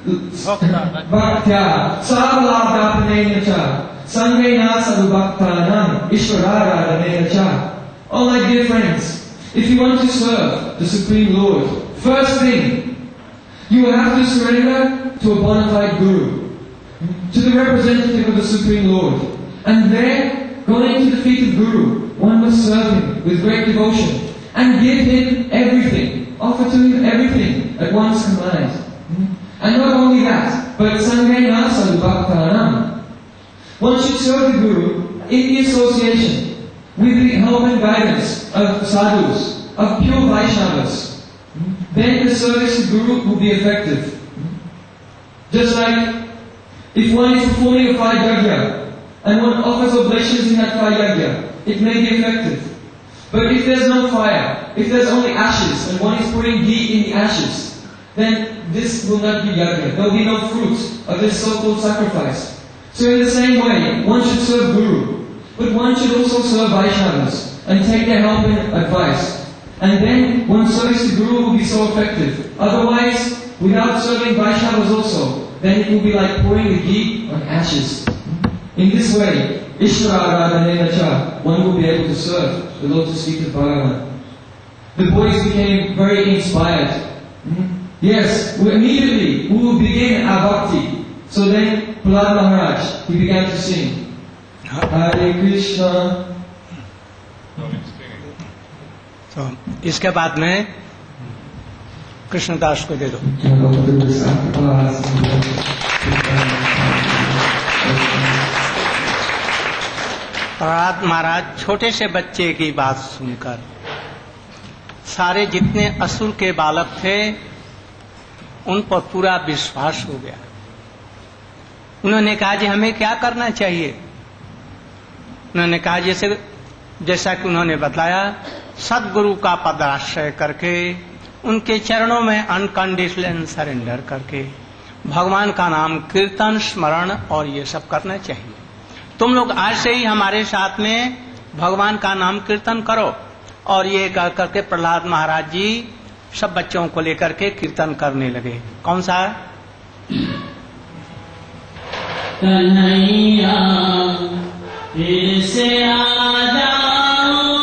Speaker 2: Bhaktya Savalabdapanena cha Sangena Sadhubhaktanam Ishvararadhanena cha." Oh my dear friends, if you want to serve the Supreme Lord, first thing, you will have to surrender to a bona fide Guru, to the representative of the Supreme Lord. And there, going to the feet of Guru, one must serve him with great devotion and give him everything, offer to him everything at one's command. And not only that, but Sangena Sadhubhaktanam. One should serve the Guru in the association with the help and guidance of sadhus, of pure Vaishnavas. Then the service to Guru will be effective. Just like if one is performing a fire yajna and one offers oblations in that fire yajna, it may be effective. But if there's no fire, if there's only ashes and one is putting ghee in the ashes, then this will not be yajna. There will be no fruit of this so-called sacrifice. So in the same way, one should serve Guru, but one should also serve Vaishnavas and take their help and advice. And then one's service to Guru will be so effective. Otherwise, without serving Vaishnavas also, then it will be like pouring the ghee on ashes. In this way, Ishvara Cha, one will be able to serve the lotus feet of Bhagavan. The boys became very inspired. Mm-hmm. Yes, we immediately we will begin our bhakti. So then, Prahlad Maharaj, he began to sing, Hare Krishna.
Speaker 1: तो इसके बाद में कृष्णदास को दे दो। प्रहलाद महाराज छोटे से बच्चे की बात सुनकर सारे जितने असुर के बालक थे उन पर पूरा विश्वास हो गया। उन्होंने कहा जी हमें क्या करना चाहिए। उन्होंने कहा जैसे जैसा कि उन्होंने बताया, सदगुरु का पदाश्रय करके उनके चरणों में अनकंडीशनल सरेंडर करके भगवान का नाम कीर्तन स्मरण और ये सब करना चाहिए। तुम लोग आज से ही हमारे साथ में भगवान का नाम कीर्तन करो। और ये कह करके प्रहलाद महाराज जी सब बच्चों को लेकर के कीर्तन करने लगे। कौन सा?
Speaker 3: कन्हैया फिर से आ जाओ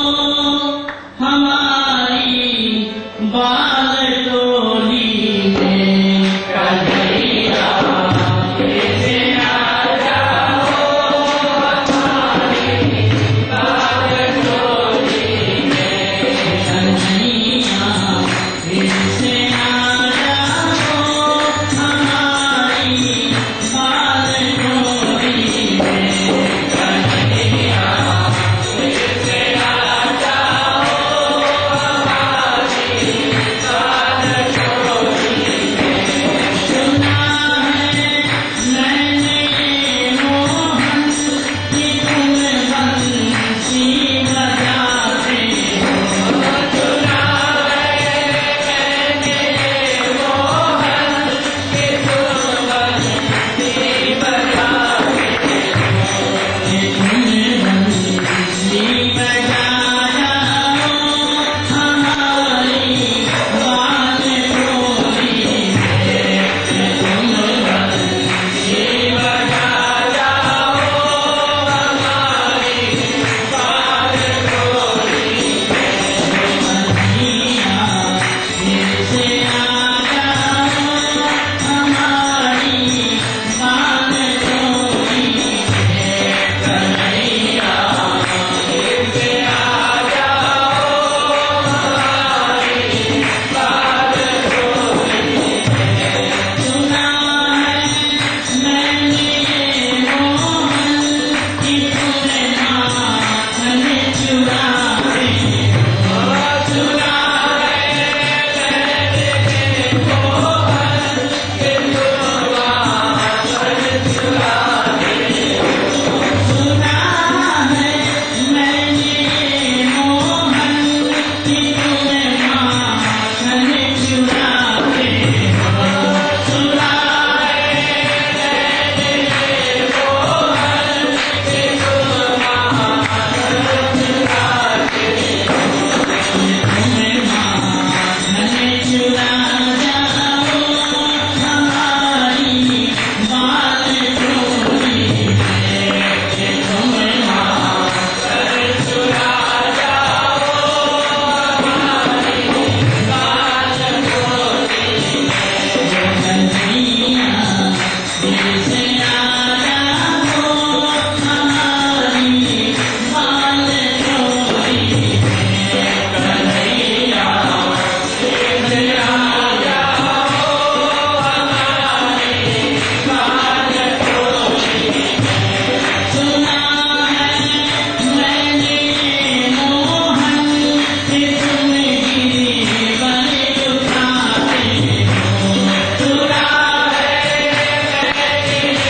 Speaker 3: सुना है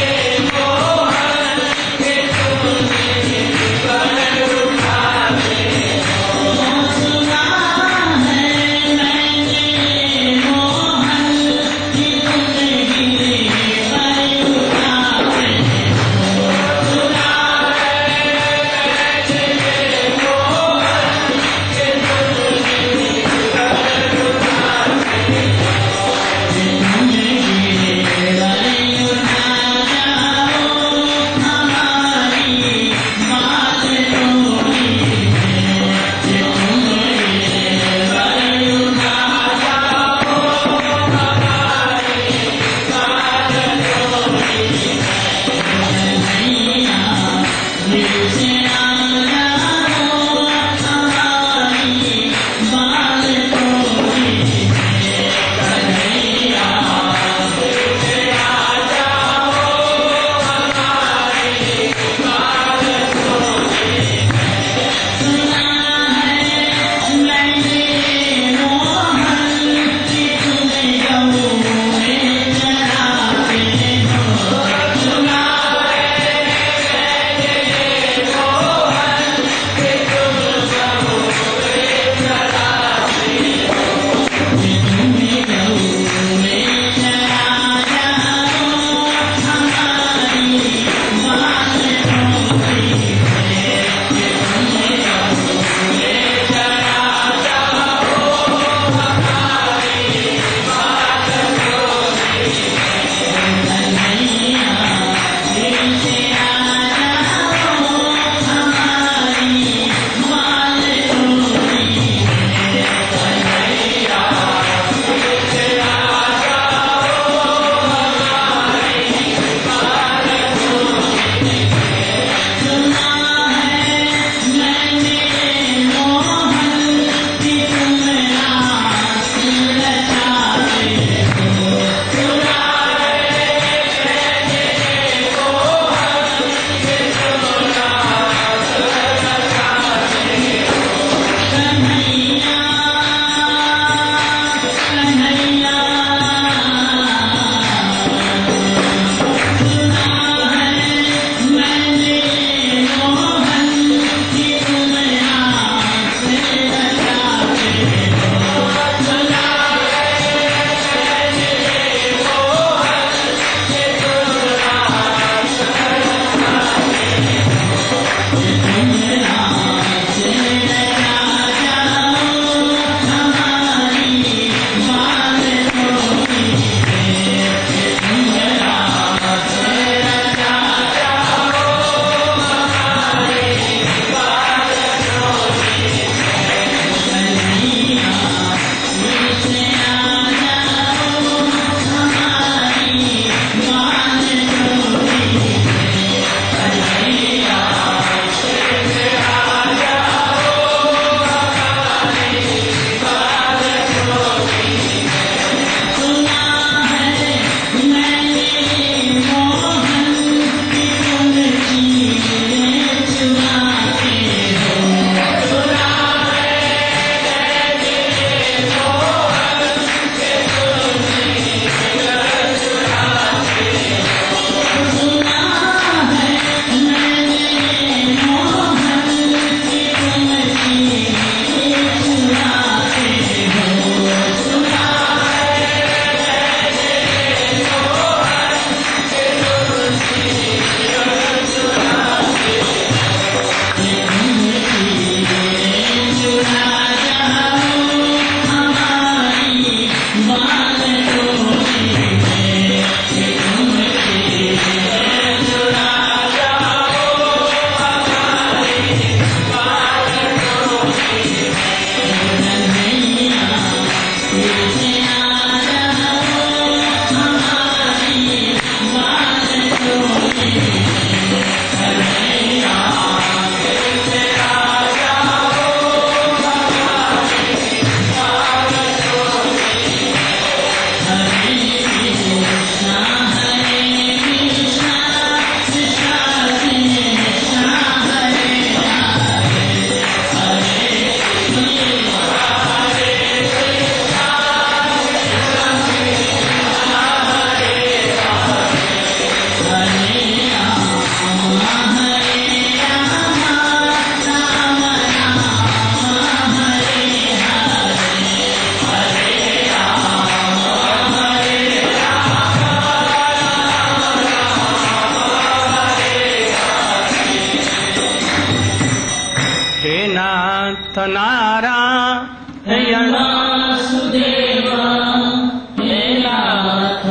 Speaker 1: नारायण
Speaker 3: वासुदेवा हे नाथ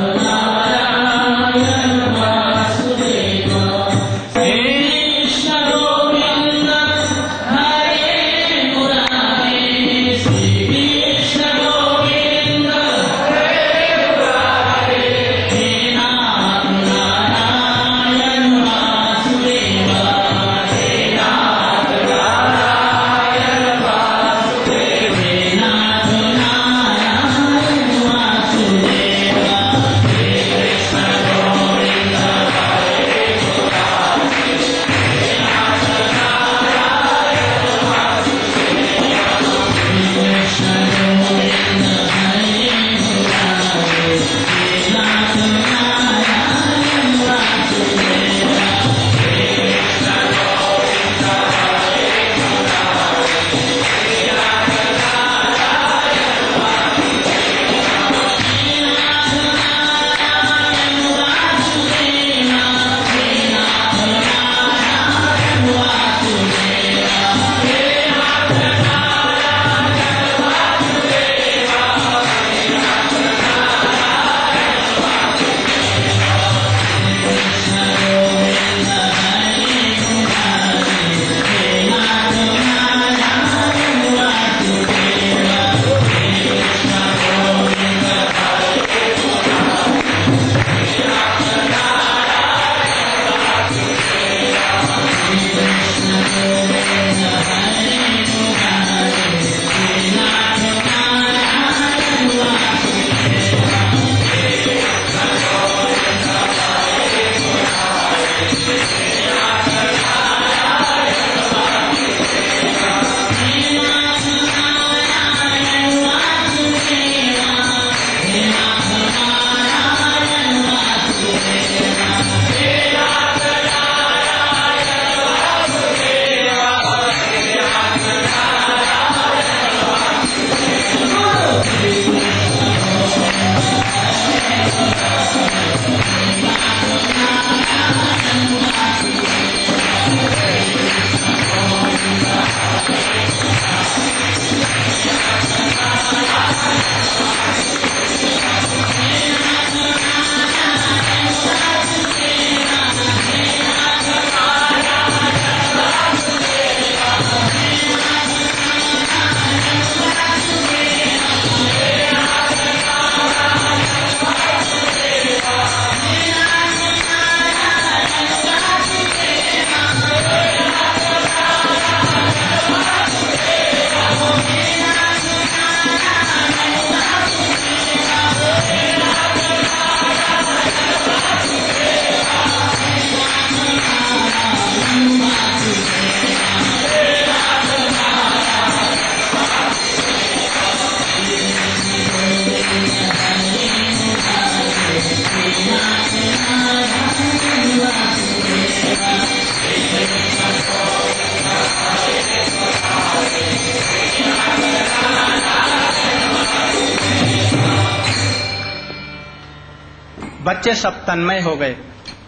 Speaker 3: नारायण वासुदेवा हे कृष्ण गोविंद हरे मुरारे श्री कृष्ण गोविंद हरे मुरारे हे नाथ नारायण वासुदेवा हे नाथ नारायण वासुदेवा हे नाथ नारायण वासुदेवा हे कृष्ण गोविंद हरे मुरारे हे नाथ नारायण वासुदेवा कृष्ण गोविंद हरे मुरारे हे नाथ नारायण वासुदेवा हे कृष्ण गोविंद हरे मुरारे हे नाथ नारायण वासुदेवा हे नाथ नारायण वासुदेवा हे नाथ नारायण वासुदेवा हे नाथ नारायण वासुदेवा हे नाथ नारायण वासुदेवा कृष्ण गोविंद हरे मुरारे हे नाथ नारायण वासुदेवा हे कृष्ण गोविंद हरे मुरारे हे नाथ नारायण वासुदेवा हे कृष्ण गोविंद हरे मुरारे हे नाथ नारायण वासुदेवा हे कृष्ण गोविंद हरे मुरारे हे नाथ नारायण वासुदेवा हे नाथ नारायण वासुदेवा हे नाथ नारायण वासुदेवा हे नाथ नारायण वासुदेवा हे नाथ नारायण वासुदेवा श्री कृष्ण गोविंद हरे मुरारे हे नाथ नारायण वासुदेवा हे कृष्ण गोविंद हरे मुरारे हे नाथ नारायण वासुदेवा हे नाथ नारायण वासुदेवा हे नाथ नारायण वासुदेवा हे नाथ नारायण वासुदेवा हे नाथ नारायण वासुदेवा हे नाथ नारायण वासुदेवा हे नाथ नारायण वासुदेवा हे नाथ नारायण वासुदेवा हे नाथ नारायण वासुदेवा हे नाथ नारायण वासुदेवा हे नाथ नारायण वासुदेवा कृष्ण गोविंद हरे मुरारे हे नाथ नारायण वासुदेवा हे कृष्ण गोविंद हरे मुरारे हे नाथ नारायण वासुदेवा
Speaker 1: बच्चे सब तन्मय हो गए।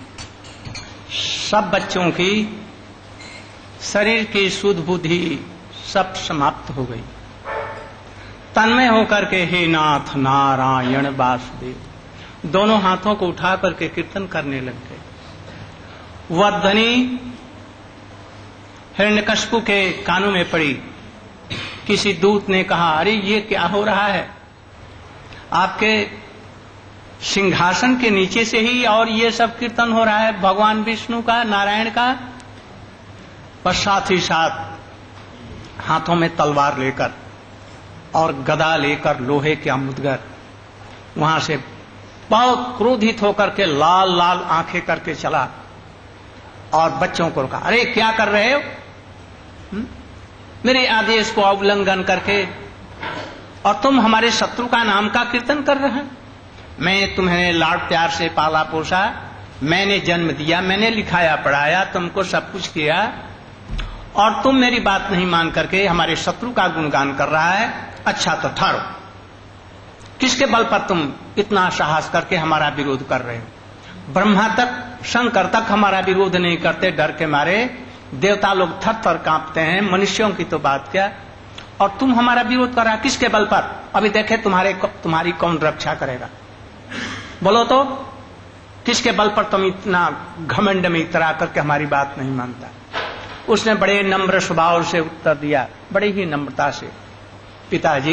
Speaker 1: सब बच्चों की शरीर की सुध बुद्धि सब समाप्त हो गई। तन्मय होकर के हे नाथ नारायण वासुदेव दोनों हाथों को उठा करके कीर्तन करने लग गए। वह ध्वनि हिरण्यकशिपु के कानों में पड़ी। किसी दूत ने कहा, अरे ये क्या हो रहा है? आपके सिंहासन के नीचे से ही और ये सब कीर्तन हो रहा है भगवान विष्णु का, नारायण का। पर साथ ही साथ हाथों में तलवार लेकर और गदा लेकर लोहे के मुदगर वहां से बहुत क्रोधित होकर के लाल लाल आंखें करके चला और बच्चों को रोका। अरे क्या कर रहे हो? हुँ? मेरे आदेश को उल्लंघन करके, और तुम हमारे शत्रु का नाम का कीर्तन कर रहे हैं। मैं तुम्हें लाड़ प्यार से पाला पोसा, मैंने जन्म दिया, मैंने लिखाया पढ़ाया, तुमको सब कुछ किया, और तुम मेरी बात नहीं मान करके हमारे शत्रु का गुणगान कर रहा है। अच्छा तो ठहरो, किसके बल पर तुम इतना साहस करके हमारा विरोध कर रहे हो? ब्रह्मा तक, शंकर तक हमारा विरोध नहीं करते डर के मारे। देवता लोग थर थर कांपते हैं, मनुष्यों की तो बात क्या। और तुम हमारा विरोध कर रहा, किसके बल पर? अभी देखे तुम्हारे तुम्हारी कौन रक्षा करेगा? बोलो तो, किसके बल पर तुम इतना घमंड में इतरा करके हमारी बात नहीं मानता? उसने बड़े नम्र स्वभाव से उत्तर दिया, बड़े ही नम्रता से, पिताजी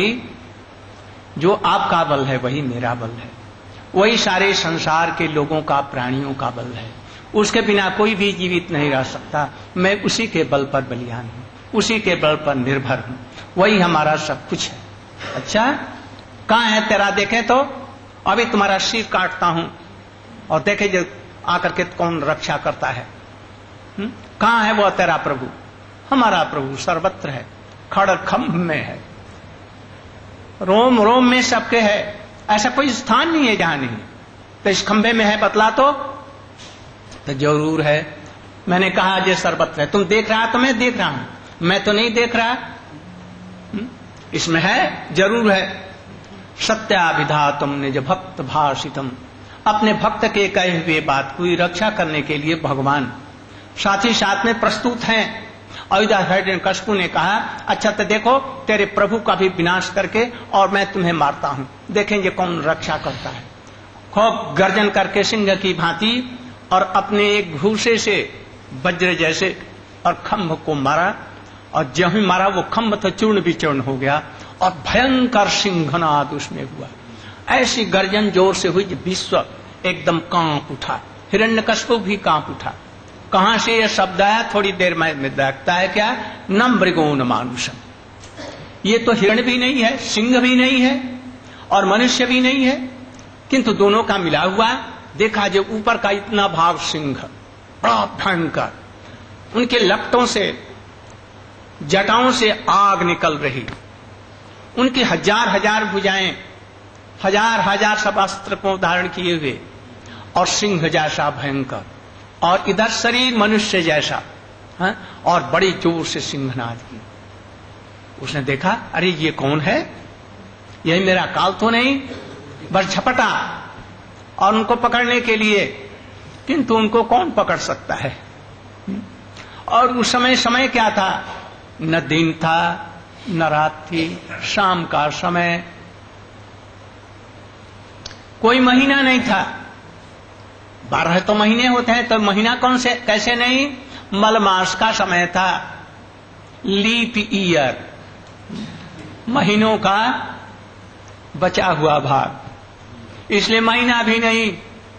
Speaker 1: जो आपका बल है वही मेरा बल है, वही सारे संसार के लोगों का, प्राणियों का बल है, उसके बिना कोई भी जीवित नहीं रह सकता। मैं उसी के बल पर बलियान हूं, उसी के बल पर निर्भर हूं, वही हमारा सब कुछ है। अच्छा, कहां है तेरा? देखे तो अभी तुम्हारा सिर काटता हूं और देखे जो आकर के कौन रक्षा करता है। हुँ? कहां है वो तेरा प्रभु? हमारा प्रभु सर्वत्र है, खड़ खंभ में है, रोम रोम में सबके है, ऐसा कोई स्थान नहीं है जहां नहीं। तो इस खंभे में है, बतला तो, तो जरूर है। मैंने कहा जे सर्वत्र है, तुम देख रहा तो मैं देख रहा हूं, मैं तो नहीं देख रहा। हुँ? इसमें है, जरूर है। सत्याभिधातम निज भक्त भाषितम, अपने भक्त के कहे हुए बात की रक्षा करने के लिए भगवान साथ ही साथ में प्रस्तुत हैं। हिरण्यकशिपु ने कहा, अच्छा तो देखो तेरे प्रभु का भी विनाश करके और मैं तुम्हें मारता हूं, देखेंगे कौन रक्षा करता है। खूब गर्जन करके सिंह की भांति और अपने एक घूसे से वज्र जैसे और खंभ को मारा, और जब ही मारा वो खंभ तो चूर्ण विचूर्ण हो गया और भयंकर सिंहनाद उसमें हुआ। ऐसी गर्जन जोर से हुई कि विश्व एकदम कांप उठा, हिरण्यकशिपु भी कांप उठा। कहां से यह शब्द आया? थोड़ी देर में देखता है क्या, न मृगो न मानुषम, ये तो हिरण भी नहीं है, सिंह भी नहीं है और मनुष्य भी नहीं है, किंतु दोनों का मिला हुआ। देखा जो ऊपर का इतना भाग सिंह, बड़ा भयंकर, उनके लपटों से, जटाओं से आग निकल रही, उनकी हजार हजार भुजाएं, हजार हजार सब अस्त्र को धारण किए हुए, और सिंह जैसा भयंकर, और इधर शरीर मनुष्य जैसा, है? और बड़ी जोर से सिंहनाद की। उसने देखा, अरे ये कौन है? यही मेरा काल तो नहीं? बस झपटा और उनको पकड़ने के लिए, किंतु उनको कौन पकड़ सकता है? और उस समय समय क्या था? न दिन था न रात थी, शाम का समय, कोई महीना नहीं था। बारह तो महीने होते हैं, तो महीना कौन से, कैसे नहीं? मलमास का समय था, लीप ईयर, महीनों का बचा हुआ भाग, इसलिए महीना भी नहीं,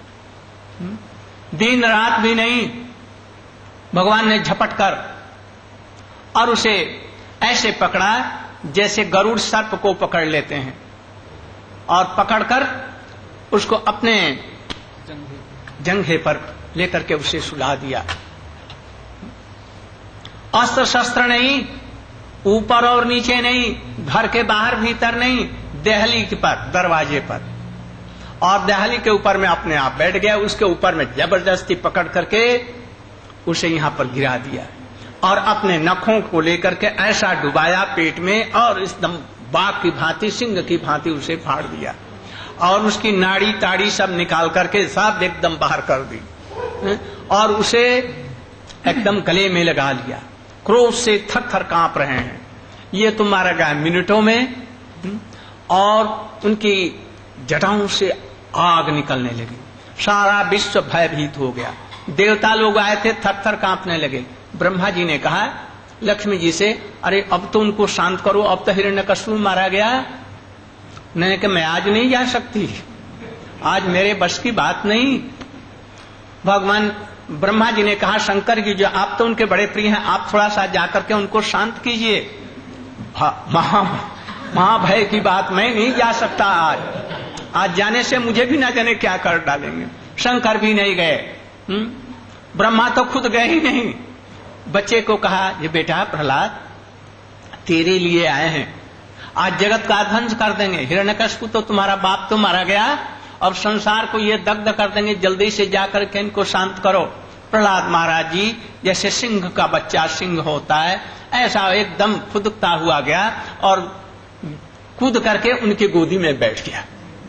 Speaker 1: दिन रात भी नहीं। भगवान ने झपट कर और उसे ऐसे पकड़ा जैसे गरुड़ सर्प को पकड़ लेते हैं, और पकड़कर उसको अपने जंघे पर लेकर के उसे सुला दिया। अस्त्र शस्त्र नहीं, ऊपर और नीचे नहीं, घर के बाहर भीतर नहीं, देहली के पर, दरवाजे पर, और देहली के ऊपर में अपने आप बैठ गया, उसके ऊपर में जबरदस्ती पकड़ करके उसे यहां पर गिरा दिया, और अपने नखों को लेकर के ऐसा डुबाया पेट में, और एकदम बाघ की भांति, सिंह की भांति उसे फाड़ दिया, और उसकी नाड़ी ताड़ी सब निकाल करके सब एकदम बाहर कर दी, और उसे एकदम गले में लगा लिया। क्रोध से थर थर कांप रहे हैं। ये तो मारा गया मिनटों में, और उनकी जटाओं से आग निकलने लगी। सारा विश्व भयभीत हो गया। देवता लोग आए थे, थर थर कांपने लगे। ब्रह्मा जी ने कहा लक्ष्मी जी से, अरे अब तो उनको शांत करो, अब तो हिरण्यकशिपु मारा गया। मैंने कहा मैं आज नहीं जा सकती, आज मेरे बस की बात नहीं। भगवान ब्रह्मा जी ने कहा शंकर जी, जो आप तो उनके बड़े प्रिय हैं, आप थोड़ा सा जाकर के उनको शांत कीजिए। महा महाभय की बात, मैं नहीं जा सकता आज, आज जाने से मुझे भी ना जाने क्या कर डालेंगे। शंकर भी नहीं गए, ब्रह्मा तो खुद गए ही नहीं। बच्चे को कहा, ये बेटा प्रहलाद तेरे लिए आए हैं, आज जगत का ध्वंस कर देंगे। हिरण्यकशिपु तो तुम्हारा बाप तो मारा गया, अब संसार को ये दग्ध कर देंगे, जल्दी से जाकर के इनको शांत करो। प्रहलाद महाराज जी जैसे सिंह का बच्चा सिंह होता है, ऐसा एकदम फुदकता हुआ गया और कूद करके उनकी गोदी में बैठ गया।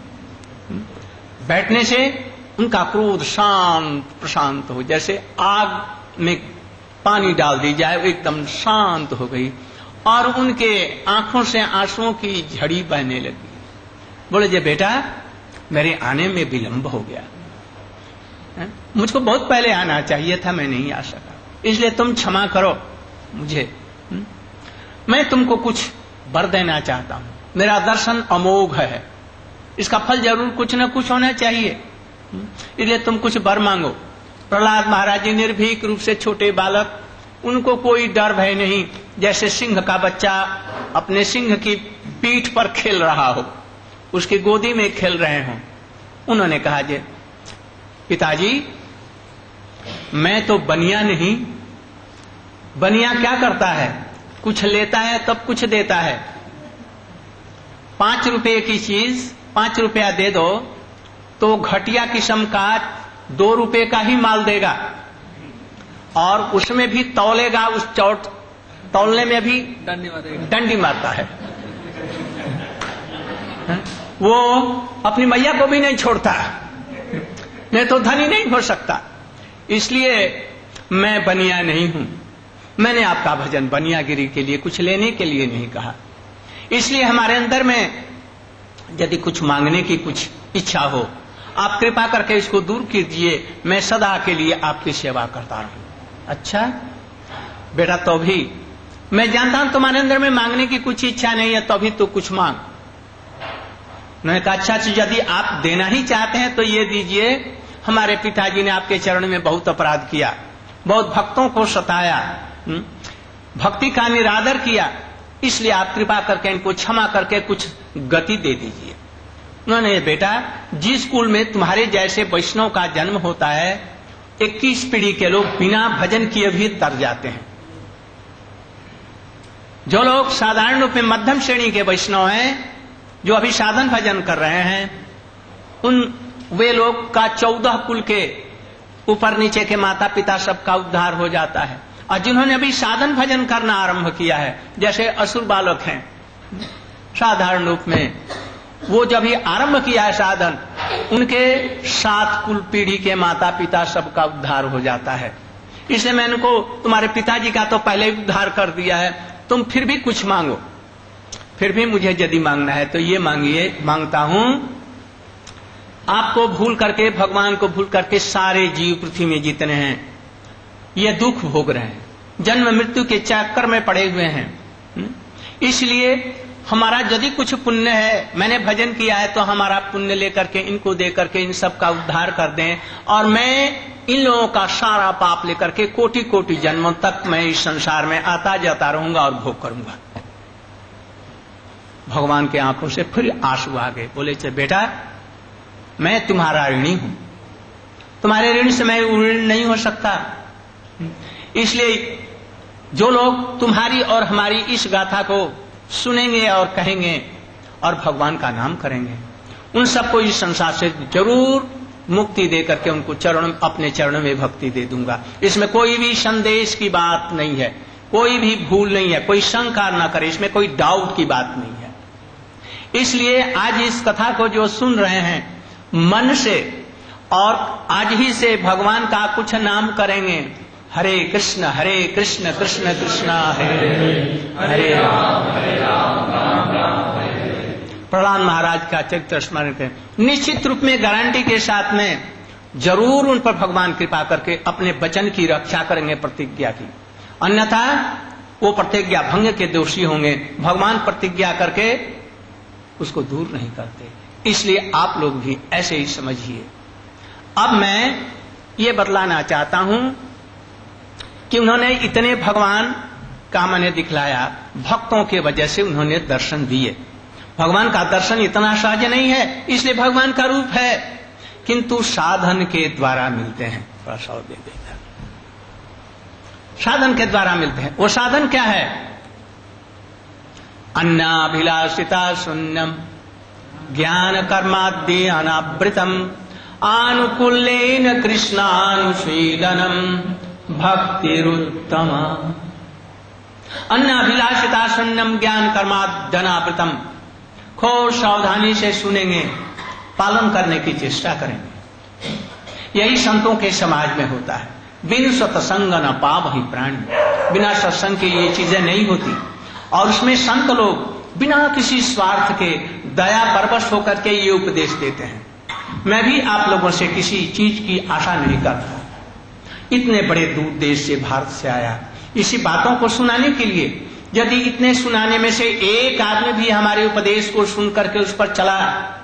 Speaker 1: बैठने से उनका क्रोध शांत प्रशांत हो, जैसे आग में पानी डाल दी जाए, एकदम शांत हो गई। और उनके आंखों से आंसुओं की झड़ी बहने लगी। बोले जे बेटा मेरे आने में विलंब हो गया, मुझको बहुत पहले आना चाहिए था, मैं नहीं आ सका, इसलिए तुम क्षमा करो मुझे। मैं तुमको कुछ वर देना चाहता हूं, मेरा दर्शन अमोघ है, इसका फल जरूर कुछ न कुछ होना चाहिए, इसलिए तुम कुछ वर मांगो। प्रहलाद महाराज जी निर्भीक रूप से छोटे बालक, उनको कोई डर भय नहीं, जैसे सिंह का बच्चा अपने सिंह की पीठ पर खेल रहा हो, उसकी गोदी में खेल रहे हों। उन्होंने कहा जे पिताजी मैं तो बनिया नहीं, बनिया क्या करता है, कुछ लेता है तब कुछ देता है। पांच रुपए की चीज पांच रुपया दे दो तो घटिया किस्म का दो रुपए का ही माल देगा, और उसमें भी तौलेगा, उस चौट तौलने में भी डंडी मारता है। वो अपनी मैया को भी नहीं छोड़ता, नहीं तो धनी नहीं हो सकता। इसलिए मैं बनिया नहीं हूं, मैंने आपका भजन बनियागिरी के लिए, कुछ लेने के लिए नहीं कहा। इसलिए हमारे अंदर में यदि कुछ मांगने की कुछ इच्छा हो, आप कृपा करके इसको दूर कीजिए, मैं सदा के लिए आपकी सेवा करता रहूं। अच्छा बेटा, तो भी मैं जानता हूं तुम्हारे अंदर में मांगने की कुछ इच्छा नहीं है, तो भी तो कुछ मांग। उन्होंने कहा अच्छा, यदि आप देना ही चाहते हैं तो ये दीजिए, हमारे पिताजी ने आपके चरण में बहुत अपराध किया, बहुत भक्तों को सताया, भक्ति का निरादर किया, इसलिए आप कृपा करके इनको क्षमा करके कुछ गति दे दीजिए। उन्होंने बेटा, जिस कुल में तुम्हारे जैसे वैष्णव का जन्म होता है, इक्कीस पीढ़ी के लोग बिना भजन किए भी तर जाते हैं। जो लोग साधारण रूप में मध्यम श्रेणी के वैष्णव हैं, जो अभी साधन भजन कर रहे हैं, उन वे लोग का चौदह कुल के ऊपर नीचे के माता पिता सबका उद्धार हो जाता है। और जिन्होंने अभी साधन भजन करना आरंभ किया है, जैसे असुर बालक हैं, साधारण रूप में वो जब ही आरंभ किया है साधन, उनके सात कुल पीढ़ी के माता पिता सबका उद्धार हो जाता है। इसलिए मैंने को तुम्हारे पिताजी का तो पहले ही उद्धार कर दिया है, तुम फिर भी कुछ मांगो। फिर भी मुझे यदि मांगना है तो ये मांगिए, मांगता हूं आपको भूल करके, भगवान को भूल करके सारे जीव पृथ्वी में जितने हैं ये दुख भोग रहे हैं, जन्म मृत्यु के चक्कर में पड़े हुए हैं। इसलिए हमारा यदि कुछ पुण्य है, मैंने भजन किया है, तो हमारा पुण्य लेकर के इनको दे करके इन सब का उद्धार कर दें, और मैं इन लोगों का सारा पाप लेकर के कोटि कोटि जन्मों तक मैं इस संसार में आता जाता रहूंगा और भोग करूंगा। भगवान के आंखों से फिर आंसू आ गए। बोले चे बेटा, मैं तुम्हारा ऋणी हूं, तुम्हारे ऋण से मैं ऋण नहीं हो सकता। इसलिए जो लोग तुम्हारी और हमारी इस गाथा को सुनेंगे और कहेंगे और भगवान का नाम करेंगे, उन सबको इस संसार से जरूर मुक्ति दे करके उनको चरण अपने चरणों में भक्ति दे दूंगा। इसमें कोई भी संदेश की बात नहीं है, कोई भी भूल नहीं है, कोई शंका न करे, इसमें कोई डाउट की बात नहीं है। इसलिए आज इस कथा को जो सुन रहे हैं मन से, और आज ही से भगवान का कुछ नाम करेंगे, हरे कृष्ण हरे कृष्ण कृष्ण कृष्ण हरे हरे राम हरे राम राम राम हरे। प्रहलाद महाराज का चरित्र स्मरण करें, निश्चित रूप में गारंटी के साथ में जरूर उन पर भगवान कृपा करके अपने वचन की रक्षा करेंगे, प्रतिज्ञा की। अन्यथा वो प्रतिज्ञा भंग के दोषी होंगे, भगवान प्रतिज्ञा करके उसको दूर नहीं करते। इसलिए आप लोग भी ऐसे ही समझिए। अब मैं ये बतलाना चाहता हूं कि उन्होंने इतने भगवान का मैंने दिखलाया, भक्तों के वजह से उन्होंने दर्शन दिए। भगवान का दर्शन इतना सहज नहीं है, इसलिए भगवान का रूप है, किंतु साधन के द्वारा मिलते हैं। थोड़ा सा दे देगा, साधन के द्वारा मिलते हैं। वो साधन क्या है? अन्नाभिलाषिता शून्यम ज्ञान कर्माद्य अनावृतम आनुकूल्येन कृष्णानुशीलनम भक्तिरुत्तम। अन्नाभिलाषिता शून्यम ज्ञान कर्माद्यनावृतम। खूब सावधानी से सुनेंगे, पालन करने की चेष्टा करेंगे। यही संतों के समाज में होता है। बिन सत्संग न पावहि प्राणी। बिना सत्संग के ये चीजें नहीं होती। और उसमें संत लोग बिना किसी स्वार्थ के दया परवश होकर के ये उपदेश देते हैं। मैं भी आप लोगों से किसी चीज की आशा नहीं करता। इतने बड़े दूर देश से भारत से आया इसी बातों को सुनाने के लिए। यदि इतने सुनाने में से एक आदमी भी हमारे उपदेश को सुन करके उस पर चला,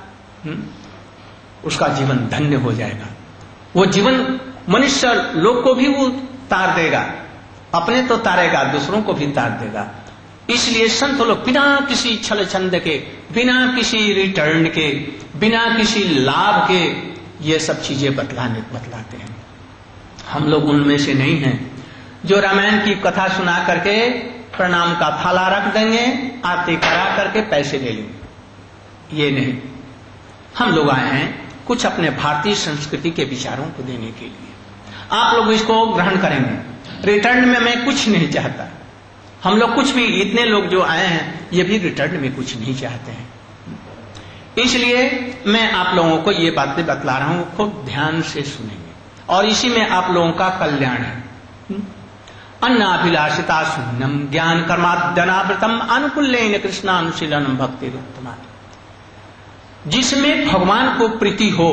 Speaker 1: उसका जीवन धन्य हो जाएगा। वो जीवन मनुष्य लोग को भी वो तार देगा, अपने तो तारेगा, दूसरों को भी तार देगा। इसलिए संत लोग बिना किसी छल छंद के, बिना किसी रिटर्न के, बिना किसी लाभ के ये सब चीजें बतलाने बतलाते हैं। हम लोग उनमें से नहीं हैं जो रामायण की कथा सुना करके प्रणाम का थाला रख देंगे, आरती करा करके पैसे ले लेंगे। ये नहीं, हम लोग आए हैं कुछ अपने भारतीय संस्कृति के विचारों को देने के लिए। आप लोग इसको ग्रहण करेंगे। रिटर्न में मैं कुछ नहीं चाहता। हम लोग कुछ भी, इतने लोग जो आए हैं ये भी रिटर्न में कुछ नहीं चाहते हैं। इसलिए मैं आप लोगों को ये बातें बतला रहा हूं, खूब ध्यान से सुनेंगे और इसी में आप लोगों का कल्याण है। अन्नाभिलाषिता शून्यम ज्ञान कर्माद्यनावृतम अनुकूल्येन कृष्णानुशीलनम भक्ति उत्तमा। जिसमें भगवान को प्रीति हो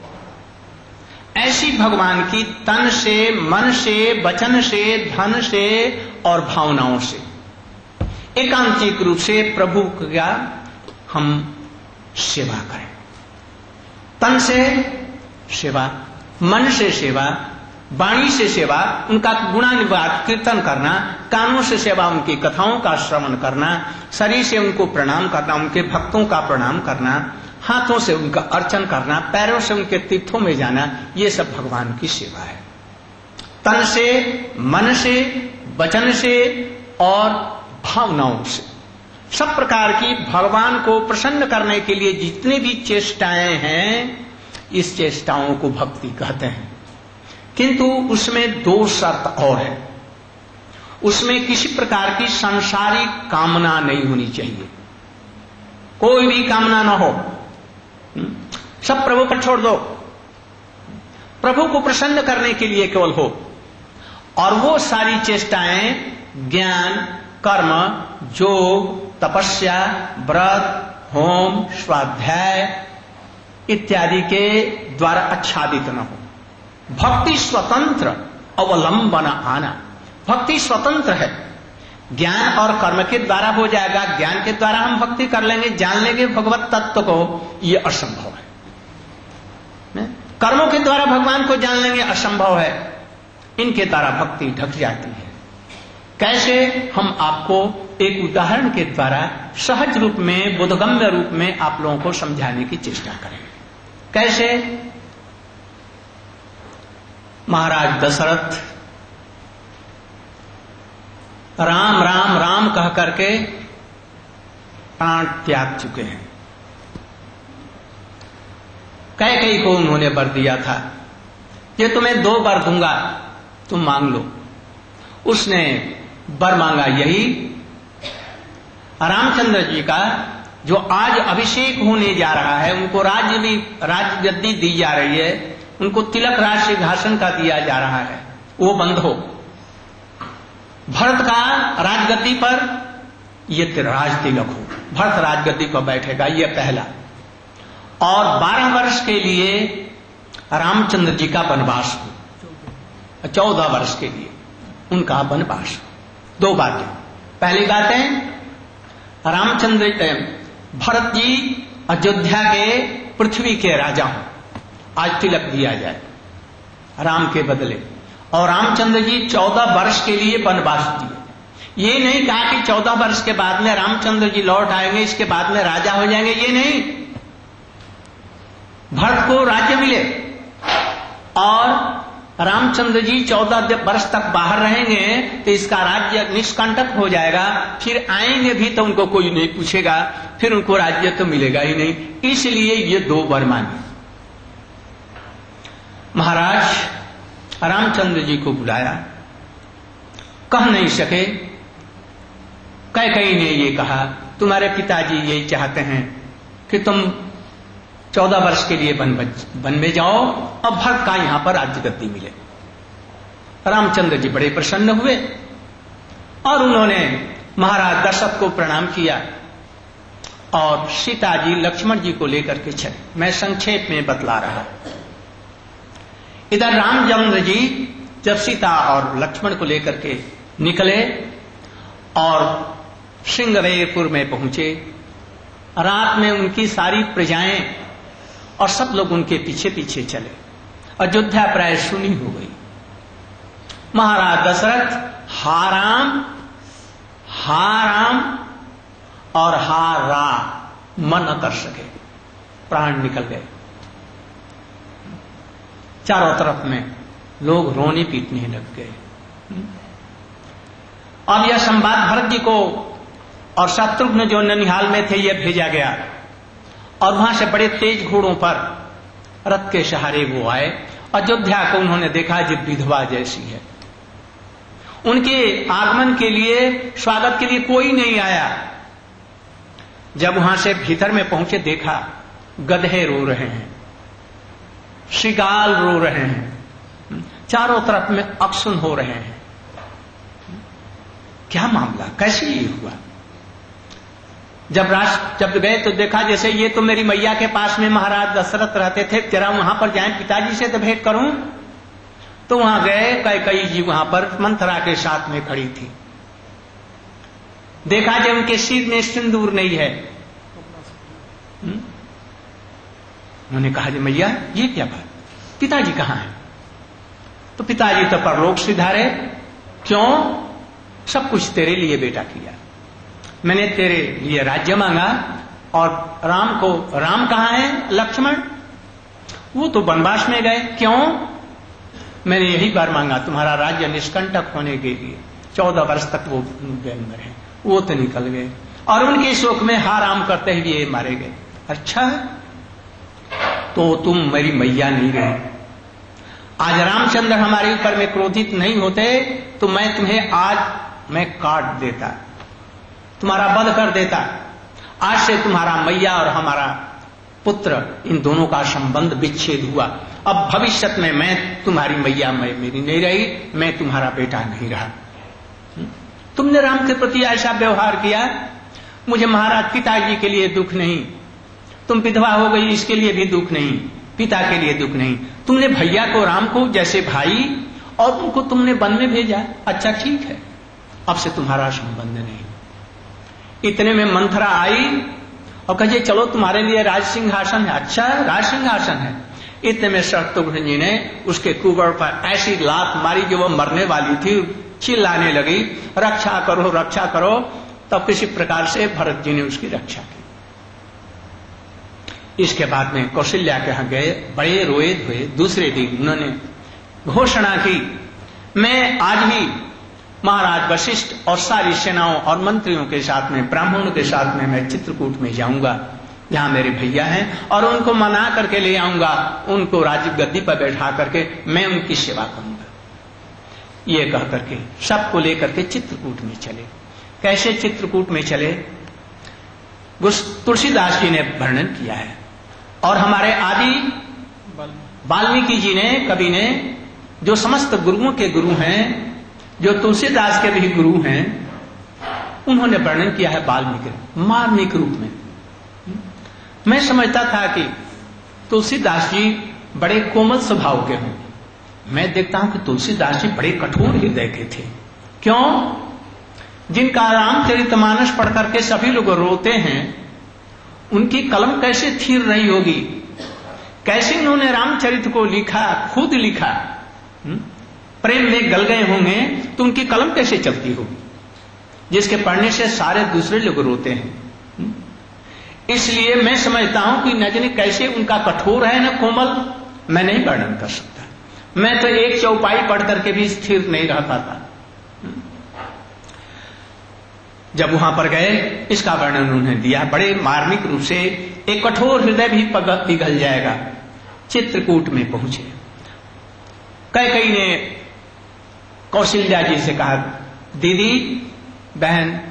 Speaker 1: ऐसी भगवान की तन से, मन से, वचन से, धन से और भावनाओं से एकांतिक रूप से प्रभु का हम सेवा करें। तन से सेवा, मन से सेवा, वाणी से सेवा, उनका गुणानुवाद कीर्तन करना, कानों से सेवा, उनकी कथाओं का श्रवण करना, शरीर से उनको प्रणाम करना, उनके भक्तों का प्रणाम करना, हाथों से उनका अर्चन करना, पैरों से उनके तीर्थों में जाना, ये सब भगवान की सेवा है। तन से, मन से, वचन से और भावनाओं से सब प्रकार की भगवान को प्रसन्न करने के लिए जितने भी चेष्टाएं हैं, इस चेष्टाओं को भक्ति कहते हैं। किंतु उसमें दो शर्त और है। उसमें किसी प्रकार की सांसारिक कामना नहीं होनी चाहिए, कोई भी कामना ना हो। सब प्रभु पर छोड़ दो, प्रभु को प्रसन्न करने के लिए केवल हो। और वो सारी चेष्टाएं ज्ञान, कर्म, योग, तपस्या, व्रत, होम, स्वाध्याय इत्यादि के द्वारा आच्छादित न हो। भक्ति स्वतंत्र अवलंबन आना, भक्ति स्वतंत्र है। ज्ञान और कर्म के द्वारा हो जाएगा, ज्ञान के द्वारा हम भक्ति कर लेंगे, जान लेंगे भगवत तत्व को, ये असंभव है। कर्मों के द्वारा भगवान को जान लेंगे, असंभव है। इनके द्वारा भक्ति ढक जाती है। कैसे? हम आपको एक उदाहरण के द्वारा सहज रूप में, बोधगम्य रूप में आप लोगों को समझाने की चेष्टा करेंगे। कैसे? महाराज दशरथ राम राम राम कह करके प्राण त्याग चुके हैं। कैकेयी को उन्होंने वर दिया था, ये तुम्हें दो वर दूंगा, तुम मांग लो। उसने वर मांगा यही, रामचंद्र जी का जो आज अभिषेक होने जा रहा है, उनको राज्य भी राजगद्दी दी जा रही है, उनको तिलक राज सिंहासन का दिया जा रहा है, वो बंद हो। भरत का राजगद्दी पर ये राज तिलक हो, भरत राजगद्दी पर बैठेगा, ये पहला। और बारह वर्ष के लिए रामचंद्र जी का वनवास हो, चौदह वर्ष के लिए उनका वनवास हो। दो बातें। पहली बातें, रामचंद्र भरत जी अयोध्या के पृथ्वी के राजा हों, आज तिलक दिया जाए राम के बदले। और रामचंद्र जी चौदह वर्ष के लिए वनवास दिए। ये नहीं कहा कि चौदह वर्ष के बाद में रामचंद्र जी लौट आएंगे, इसके बाद में राजा हो जाएंगे, ये नहीं। भरत को राज्य मिले और रामचंद्र जी चौदह वर्ष तक बाहर रहेंगे तो इसका राज्य निष्कंटक हो जाएगा। फिर आएंगे भी तो उनको कोई नहीं पूछेगा, फिर उनको राज्य तो मिलेगा ही नहीं। इसलिए ये दो वर मांगे। महाराज रामचंद्र जी को बुलाया, कह नहीं सके। कैकेयी ने ये कहा, तुम्हारे पिताजी यही चाहते हैं कि तुम चौदह वर्ष के लिए वन में जाओ और भरत का यहां पर राज्य गद्दी मिले। रामचंद्र जी बड़े प्रसन्न हुए और उन्होंने महाराज दशरथ को प्रणाम किया और सीता जी लक्ष्मण जी को लेकर के चले। मैं संक्षेप में बतला रहा। इधर रामचंद्र जी जब सीता और लक्ष्मण को लेकर के निकले और श्रृंगवेरपुर में पहुंचे, रात में उनकी सारी प्रजाएं और सब लोग उनके पीछे पीछे चले। अयोध्या प्राय सुनी हो गई। महाराज दशरथ हा राम हा राम और हा राम मन न कर सके, प्राण निकल गए। चारों तरफ में लोग रोने पीटने लग गए। अब यह संवाद भरत जी को और शत्रुघ्न जो ननिहाल में थे यह भेजा गया और वहां से बड़े तेज घोड़ों पर रथ के सहारे वो आए। अयोध्या को उन्होंने देखा जो विधवा जैसी है। उनके आगमन के लिए, स्वागत के लिए कोई नहीं आया। जब वहां से भीतर में पहुंचे देखा गधे रो रहे हैं, श्रृगाल रो रहे हैं, चारों तरफ में अक्सुन हो रहे हैं। क्या मामला, कैसे ये हुआ? जब राज जब गए तो देखा जैसे ये तो मेरी मैया के पास में महाराज दशरथ रहते थे, जरा वहां पर जाएं पिताजी से तो भेंट करूं। तो वहां गए, कैकेयी जी वहां पर मंथरा के साथ में खड़ी थी। देखा जब उनके सिर में सिंदूर नहीं है। उन्होंने कहा जी मैया ये क्या बात, पिताजी कहां हैं? तो पिताजी तो परलोक सिधारे। क्यों? सब कुछ तेरे लिए बेटा किया, मैंने तेरे लिए राज्य मांगा। और राम को, राम कहां है? लक्ष्मण वो तो वनवास में गए। क्यों? मैंने यही बार मांगा तुम्हारा राज्य निष्कंटक होने के लिए। चौदह वर्ष तक वो जेल में रहे, वो तो निकल गए और उनके शोक में हा राम करते हुए मारे गए। अच्छा तो तुम मेरी मैया नहीं रहे। आज रामचंद्र हमारे ऊपर में क्रोधित नहीं होते तो मैं तुम्हें आज मैं काट देता, तुम्हारा वध कर देता। आज से तुम्हारा मैया और हमारा पुत्र, इन दोनों का संबंध विच्छेद हुआ। अब भविष्य में मैं तुम्हारी मैया मैं मेरी नहीं रही, मैं तुम्हारा बेटा नहीं रहा। तुमने राम के प्रति ऐसा व्यवहार किया, मुझे महाराज पिताजी के लिए दुख नहीं, तुम विधवा हो गई इसके लिए भी दुख नहीं, पिता के लिए दुख नहीं। तुमने भैया को, राम को जैसे भाई, और उनको तुमने वन में भेजा। अच्छा ठीक है, अब से तुम्हारा संबंध नहीं। इतने में मंथरा आई और कहे चलो तुम्हारे लिए राज सिंहासन है। अच्छा राज सिंहासन है। इतने में शत्रुघ्न जी ने उसके कुबर पर ऐसी लात मारी जो वो मरने वाली थी, चिल्लाने लगी रक्षा करो रक्षा करो। तब किसी प्रकार से भरत जी ने उसकी रक्षा की। इसके बाद में कौशल्या के यहां गए, बड़े रोए धोए। दूसरे दिन उन्होंने घोषणा की मैं आज ही महाराज वशिष्ठ और सारी सेनाओं और मंत्रियों के साथ में, ब्राह्मणों के साथ में मैं चित्रकूट में जाऊंगा जहां मेरे भैया हैं और उनको मना करके ले आऊंगा, उनको राजीव गद्दी पर बैठा करके मैं उनकी सेवा करूंगा। ये कह करके सबको लेकर के चित्रकूट में चले। कैसे चित्रकूट में चले? तुलसीदास जी ने वर्णन किया है और हमारे आदि वाल्मीकि जी ने, कवि ने, जो समस्त गुरुओं के गुरु हैं, जो तुलसीदास के भी गुरु हैं, उन्होंने वर्णन किया है वाल्मीकि मार्मिक रूप में। मैं समझता था कि तुलसीदास जी बड़े कोमल स्वभाव के हों। मैं देखता हूं कि तुलसीदास जी बड़े कठोर हृदय के थे। क्यों? जिनका रामचरितमानस पढ़ करके सभी लोग रोते हैं, उनकी कलम कैसे थीर रही होगी? कैसे उन्होंने रामचरित को लिखा, खुद लिखा, प्रेम में गल गए होंगे तो उनकी कलम कैसे चलती होगी, जिसके पढ़ने से सारे दूसरे लोग रोते हैं। इसलिए मैं समझता हूं कि न जाने कैसे उनका कठोर है न कोमल, मैं नहीं वर्णन कर सकता। मैं तो एक चौपाई पढ़ करके भी स्थिर नहीं रह पाता। जब वहां पर गए, इसका वर्णन उन्होंने दिया बड़े मार्मिक रूप से। एक कठोर हृदय भी पिघल जाएगा। चित्रकूट में पहुंचे। कैकेयी ने कौशल्या जी से कहा, दीदी बहन,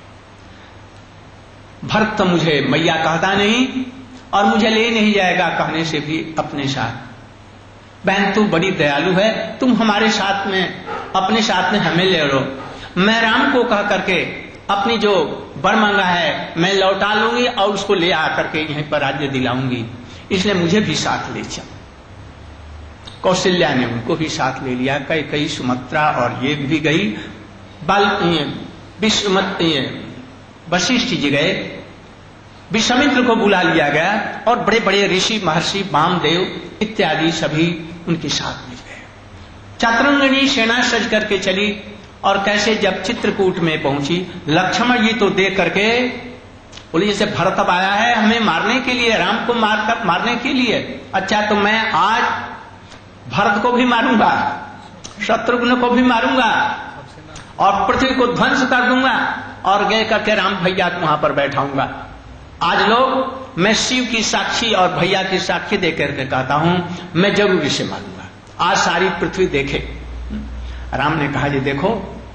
Speaker 1: भरत तो मुझे मैया कहता नहीं और मुझे ले नहीं जाएगा कहने से भी अपने साथ। बहन तू बड़ी दयालु है, तुम हमारे साथ में, अपने साथ में हमें ले लो। मैं राम को कह करके अपनी जो बड़मंगा है मैं लौटा लूंगी और उसको ले आकर के यहीं पर राज्य दिलाऊंगी, इसलिए मुझे भी साथ ले चल। कौशल्या ने उनको भी साथ ले लिया। कई कई सुमित्रा और ये भी गई। बाल विश्वमत वशिष्ठ जी गए, विश्वामित्र को बुला लिया गया और बड़े बड़े ऋषि महर्षि वामदेव इत्यादि सभी उनके साथ मिल गए। चातुरंगिणी सेना सज करके चली और कैसे जब चित्रकूट में पहुंची, लक्ष्मण जी तो देख करके बोले जैसे भरत अब आया है हमें मारने के लिए, राम को मार कर मारने के लिए। अच्छा तो मैं आज भरत को भी मारूंगा, शत्रुघ्न को भी मारूंगा और पृथ्वी को ध्वंस कर दूंगा और गए करके राम भैया वहां पर बैठाऊंगा। आज लोग मैं शिव की साक्षी और भैया की साक्षी दे करके कहता हूं मैं जरूर इसे मारूंगा, आज सारी पृथ्वी देखे। राम ने कहा जी देखो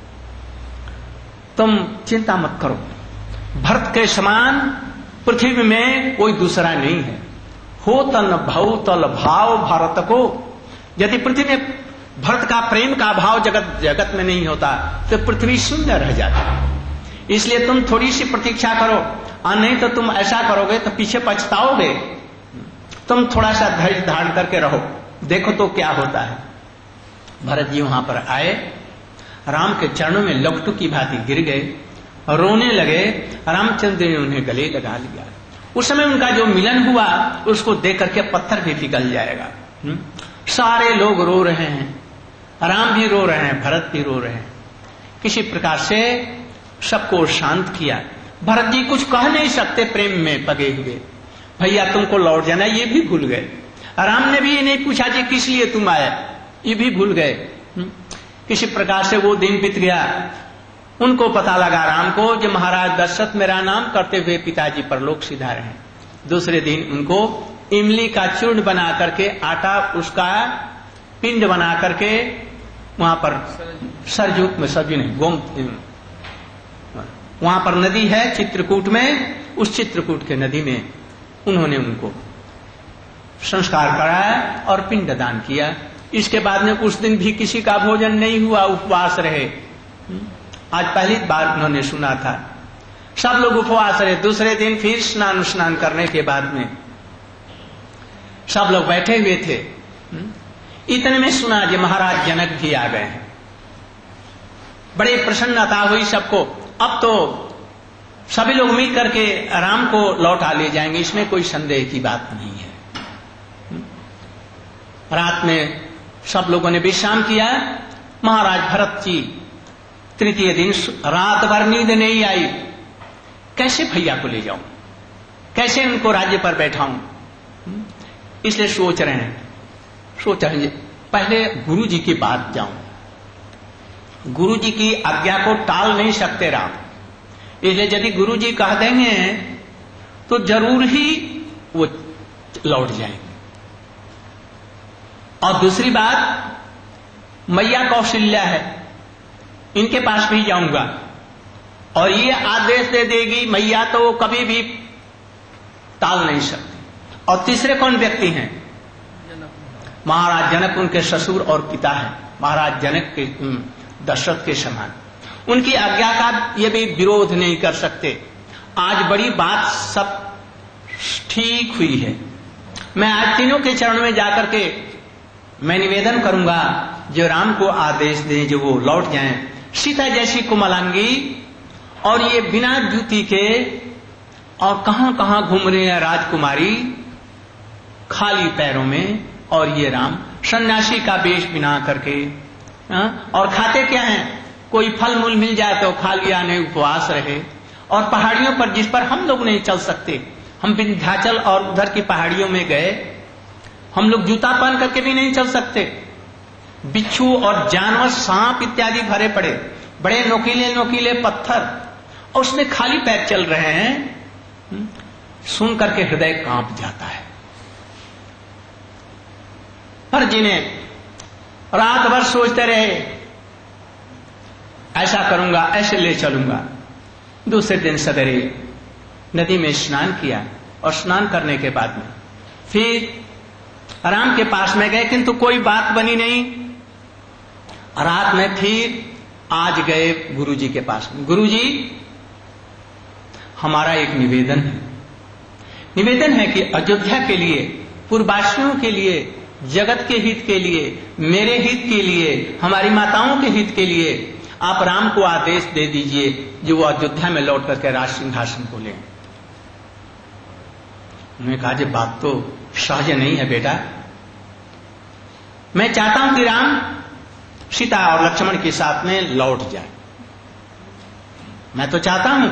Speaker 1: तुम चिंता मत करो, भरत के समान पृथ्वी में कोई दूसरा नहीं है। हो तन भव तल भाव भारत को, यदि पृथ्वी में भरत का प्रेम का भाव जगत जगत में नहीं होता तो पृथ्वी शून्य रह जाती। इसलिए तुम थोड़ी सी प्रतीक्षा करो, और नहीं तो तुम ऐसा करोगे तो पीछे पछताओगे। तुम थोड़ा सा धैर्य धारण करके रहो, देखो तो क्या होता है। भरत जी वहां पर आए, राम के चरणों में लपटू की भांति गिर गए, रोने लगे। रामचंद्र ने उन्हें गले लगा लिया। उस समय उनका जो मिलन हुआ उसको देख करके पत्थर भी पिघल जाएगा। हुँ? सारे लोग रो रहे हैं, राम भी रो रहे हैं, भरत भी रो रहे हैं। किसी प्रकार से सबको शांत किया। भरत जी कुछ कह नहीं सकते, प्रेम में पगे हुए, भैया तुमको लौट जाना, ये भी भूल गए। राम ने भी ये नहीं पूछा जी किस लिए तुम आए, ये भी भूल गए। किसी प्रकार से वो दिन बीत गया। उनको पता लगा राम को जो महाराज दशरथ मेरा नाम करते हुए पिताजी परलोक सिधारे हैं। दूसरे दिन उनको इमली का चूर्ण बना करके, आटा उसका पिंड बना करके वहां पर सरजू में, सरजू नहीं गोम, वहां पर नदी है चित्रकूट में, उस चित्रकूट के नदी में उन्होंने उनको संस्कार कराया और पिंड दान किया। इसके बाद में उस दिन भी किसी का भोजन नहीं हुआ, उपवास रहे। आज पहली बार उन्होंने सुना था, सब लोग उपवास रहे। दूसरे दिन फिर स्नान स्नान करने के बाद में सब लोग बैठे हुए थे। इतने में सुना कि महाराज जनक भी आ गए हैं। बड़े प्रसन्नता हुई सबको। अब तो सभी लोग मिल करके राम को लौटा ले जाएंगे, इसमें कोई संदेह की बात नहीं है। रात में सब लोगों ने विश्राम किया। महाराज भरत जी तृतीय दिन रात भर नींद नहीं आई, कैसे भैया को ले जाऊं, कैसे उनको राज्य पर बैठाऊं, इसलिए सोच रहे हैं सोच रहे हैं पहले गुरु जी की बात जाऊं। गुरु जी की आज्ञा को टाल नहीं सकते राम, इसलिए यदि गुरु जी कह देंगे तो जरूर ही वो लौट जाएंगे। और दूसरी बात, मैया कौशल्या है, इनके पास भी जाऊंगा और ये आदेश दे देगी मैया, तो वो कभी भी टाल नहीं सकती। और तीसरे कौन व्यक्ति हैं? महाराज जनक, उनके ससुर और पिता हैं। महाराज जनक के दशरथ के समान, उनकी आज्ञा का ये भी विरोध नहीं कर सकते। आज बड़ी बात सब ठीक हुई है। मैं आज तीनों के चरणों में जाकर के मैं निवेदन करूंगा जो राम को आदेश दें, जो वो लौट जाएं। सीता जैसी कोमलांगी और ये बिना जूती के और कहां कहां घूम रहे हैं राजकुमारी खाली पैरों में, और ये राम सन्यासी का वेश बिना करके। आ? और खाते क्या हैं? कोई फल मूल मिल जाए तो खा लिया, नहीं उपवास रहे। और पहाड़ियों पर जिस पर हम लोग नहीं चल सकते, हम विंध्याचल और उधर की पहाड़ियों में गए, हम लोग जूता पहन करके भी नहीं चल सकते। बिच्छू और जानवर, सांप इत्यादि भरे पड़े, बड़े नोकीले नोकीले पत्थर, और उसमें खाली पैर चल रहे हैं। सुन करके हृदय कांप जाता है। पर जिन्हें रात भर सोचते रहे, ऐसा करूंगा, ऐसे ले चलूंगा। दूसरे दिन सवेरे नदी में स्नान किया और स्नान करने के बाद में फिर राम के पास में गए, किंतु कोई बात बनी नहीं। रात में फिर आज गए गुरुजी के पास। गुरुजी हमारा एक निवेदन है निवेदन है कि अयोध्या के लिए, पूर्ववासियों के लिए, जगत के हित के लिए, मेरे हित के लिए, हमारी माताओं के हित के लिए आप राम को आदेश दे दीजिए जो वो अयोध्या में लौट करके राज सिंहासन को लें। उन्होंने कहा जी बात तो सहज नहीं है बेटा, मैं चाहता हूं कि राम सीता और लक्ष्मण के साथ में लौट जाए, मैं तो चाहता हूं,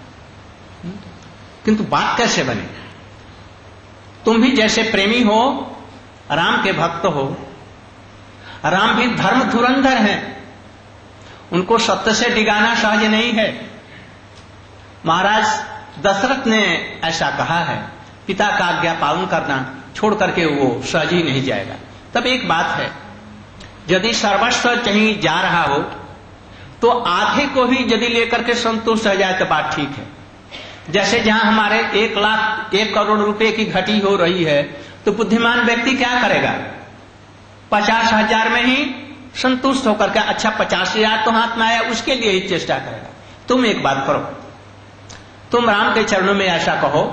Speaker 1: किंतु बात कैसे बने? तुम भी जैसे प्रेमी हो, राम के भक्त हो, राम भी धर्म धुरंधर हैं, उनको सत्य से डिगाना सहज नहीं है। महाराज दशरथ ने ऐसा कहा है, पिता का आज्ञा पालन करना छोड़ करके वो सहज ही नहीं जाएगा। तब एक बात है, यदि सर्वस्व कहीं जा रहा हो तो आधे को ही यदि लेकर के संतुष्ट हो जाए तो बात ठीक है। जैसे जहां हमारे एक लाख एक करोड़ रुपए की घटी हो रही है तो बुद्धिमान व्यक्ति क्या करेगा? पचास हजार में ही संतुष्ट होकर के अच्छा पचास हजार तो हाथ में आया उसके लिए ही चेष्टा करेगा। तुम एक बात करो, तुम राम के चरणों में ऐसा कहो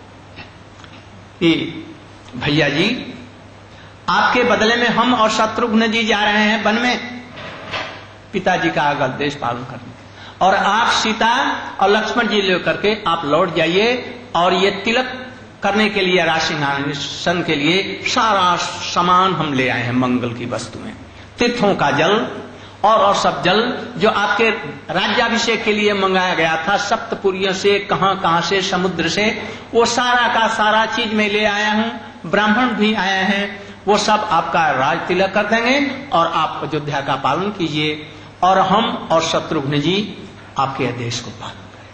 Speaker 1: कि भैया जी आपके बदले में हम और शत्रुघ्न जी जा रहे हैं वन में पिताजी का आदेश पालन करने, और आप सीता और लक्ष्मण जी लेकर के आप लौट जाइए और ये तिलक करने के लिए, राज सिंहासन के लिए सारा सामान हम ले आए हैं, मंगल की वस्तुएं, तीर्थों का जल और और सब जल जो आपके राज्याभिषेक के लिए मंगाया गया था सप्तपुरियों से, कहां कहां से, समुद्र से, वो सारा का सारा चीज मैं ले आया हूं। ब्राह्मण भी आए हैं, वो सब आपका राज तिलक कर देंगे और आप अयोध्या का पालन कीजिए और हम और शत्रुघ्न जी आपके आदेश को पालन करें।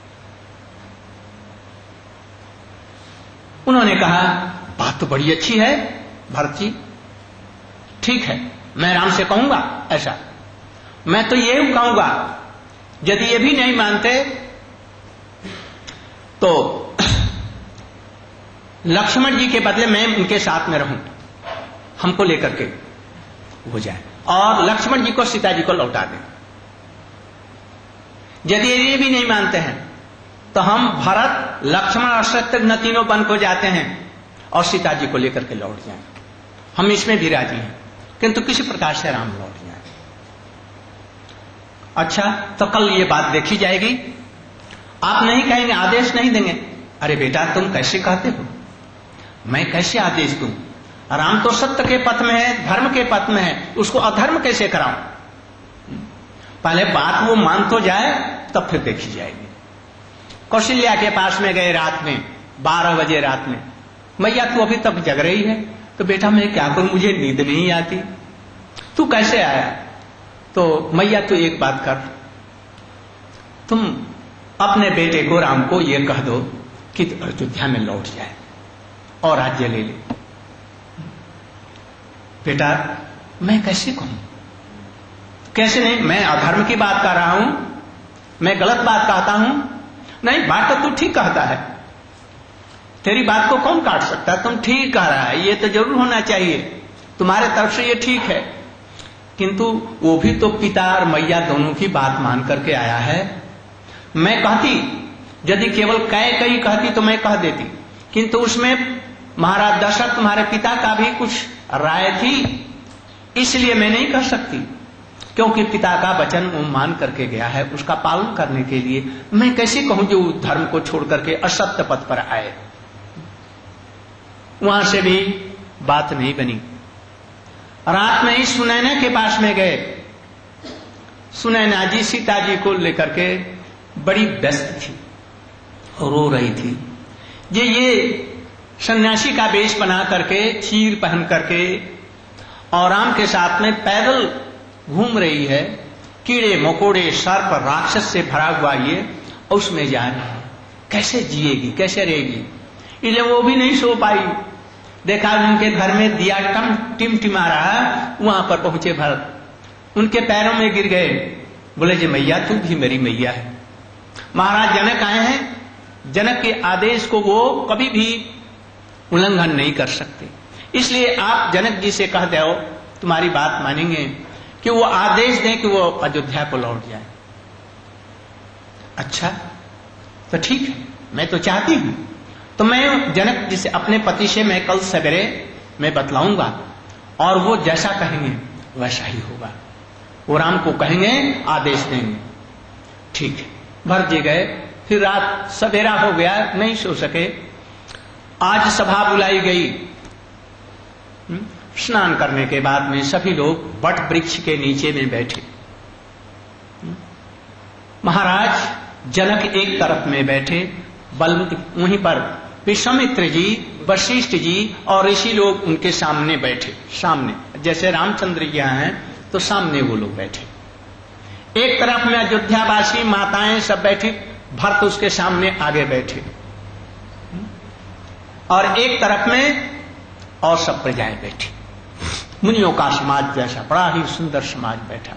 Speaker 1: उन्होंने कहा बात तो बड़ी अच्छी है भरत जी, ठीक है मैं राम से कहूंगा ऐसा, मैं तो ये कहूंगा यदि ये भी नहीं मानते तो लक्ष्मण जी के बदले मैं उनके साथ में रहूं, हमको लेकर के हो जाए और लक्ष्मण जी को सीता जी को लौटा दें। यदि ये भी नहीं मानते हैं तो हम भरत, लक्ष्मण और शत्रुघ्न तीनों वन को जाते हैं और सीता जी को लेकर के लौट जाएं। हम इसमें भी राजी हैं, किंतु किसी प्रकार से राम लौट जाए। अच्छा तो कल ये बात देखी जाएगी, आप नहीं कहेंगे, आदेश नहीं देंगे। अरे बेटा तुम कैसे कहते हो, मैं कैसे आदेश दूं? राम तो सत्य के पथ में है, धर्म के पथ में है, उसको अधर्म कैसे कराऊं? पहले बात वो मान तो जाए तब फिर देखी जाएगी। कौशल्या के पास में गए रात में, बारह बजे रात में, मैया तू अभी तक जग रही है? तो बेटा मैं क्या करूं, मुझे नींद नहीं आती। तू कैसे आया? तो मैया तू एक बात कर, तुम अपने बेटे को राम को ये कह दो कि अयोध्या में लौट जाए और राज्य ले ले। बेटा मैं कैसे कहूं? कैसे नहीं, मैं अधर्म की बात कर रहा हूं, मैं गलत बात कहता हूं? नहीं, बात तो तू ठीक कहता है, तेरी बात को कौन काट सकता है, तुम ठीक कह रहा है, ये तो जरूर होना चाहिए, तुम्हारे तरफ से ये ठीक है, किंतु वो भी तो पिता और मैया दोनों की बात मान करके आया है। मैं कहती, यदि केवल कै कई कहती तो मैं कह देती, किंतु उसमें महाराज दशरथ तुम्हारे पिता का भी कुछ राय थी, इसलिए मैं नहीं कह सकती, क्योंकि पिता का वचन वो मान करके गया है, उसका पालन करने के लिए मैं कैसे कहूं जो धर्म को छोड़ करके असत्य पथ पर आए। वहां से भी बात नहीं बनी। रात में ही सुनैना के पास में गए। सुनैना जी सीता जी को लेकर के बड़ी व्यस्त थी, रो रही थी। ये ये सन्यासी का वेश बना करके, चीर पहन करके और राम के साथ में पैदल घूम रही है, कीड़े मकोड़े सर्प राक्षस से भरा हुआ ये, और उसमें जा रही है, कैसे जिएगी, कैसे रहेगी? इसलिए वो भी नहीं सो पाई। देखा उनके घर में दिया टम टिमटिमा रहा, वहां पर पहुंचे भरत, उनके पैरों में गिर गए, बोले जी मैया तू भी मेरी मैया है। महाराज जनक आए हैं, जनक के आदेश को वो कभी भी उल्लंघन नहीं कर सकते, इसलिए आप जनक जी से कह दो, तुम्हारी बात मानेंगे कि वो आदेश दें कि वो अयोध्या को लौट जाए। अच्छा तो ठीक है, मैं तो चाहती हूं। तो मैं जनक जी से, अपने पति से मैं कल सवेरे मैं बतलाऊंगा और वो जैसा कहेंगे वैसा ही होगा। वो राम को कहेंगे, आदेश देंगे। ठीक है, भरत जी गए। फिर रात सवेरा हो गया, नहीं सो सके। आज सभा बुलाई गई। स्नान करने के बाद में सभी लोग वट वृक्ष के नीचे में बैठे। महाराज जनक एक तरफ में बैठे, बल वहीं पर विश्वामित्र जी, वशिष्ठ जी और ऋषि लोग उनके सामने बैठे। सामने जैसे रामचंद्र जी हैं तो सामने वो लोग बैठे। एक तरफ में अयोध्यावासी माताएं सब बैठी, भरत उसके सामने आगे बैठे, और एक तरफ में और सब प्रजाएं बैठी। मुनियों का समाज जैसा बड़ा ही सुंदर समाज बैठा।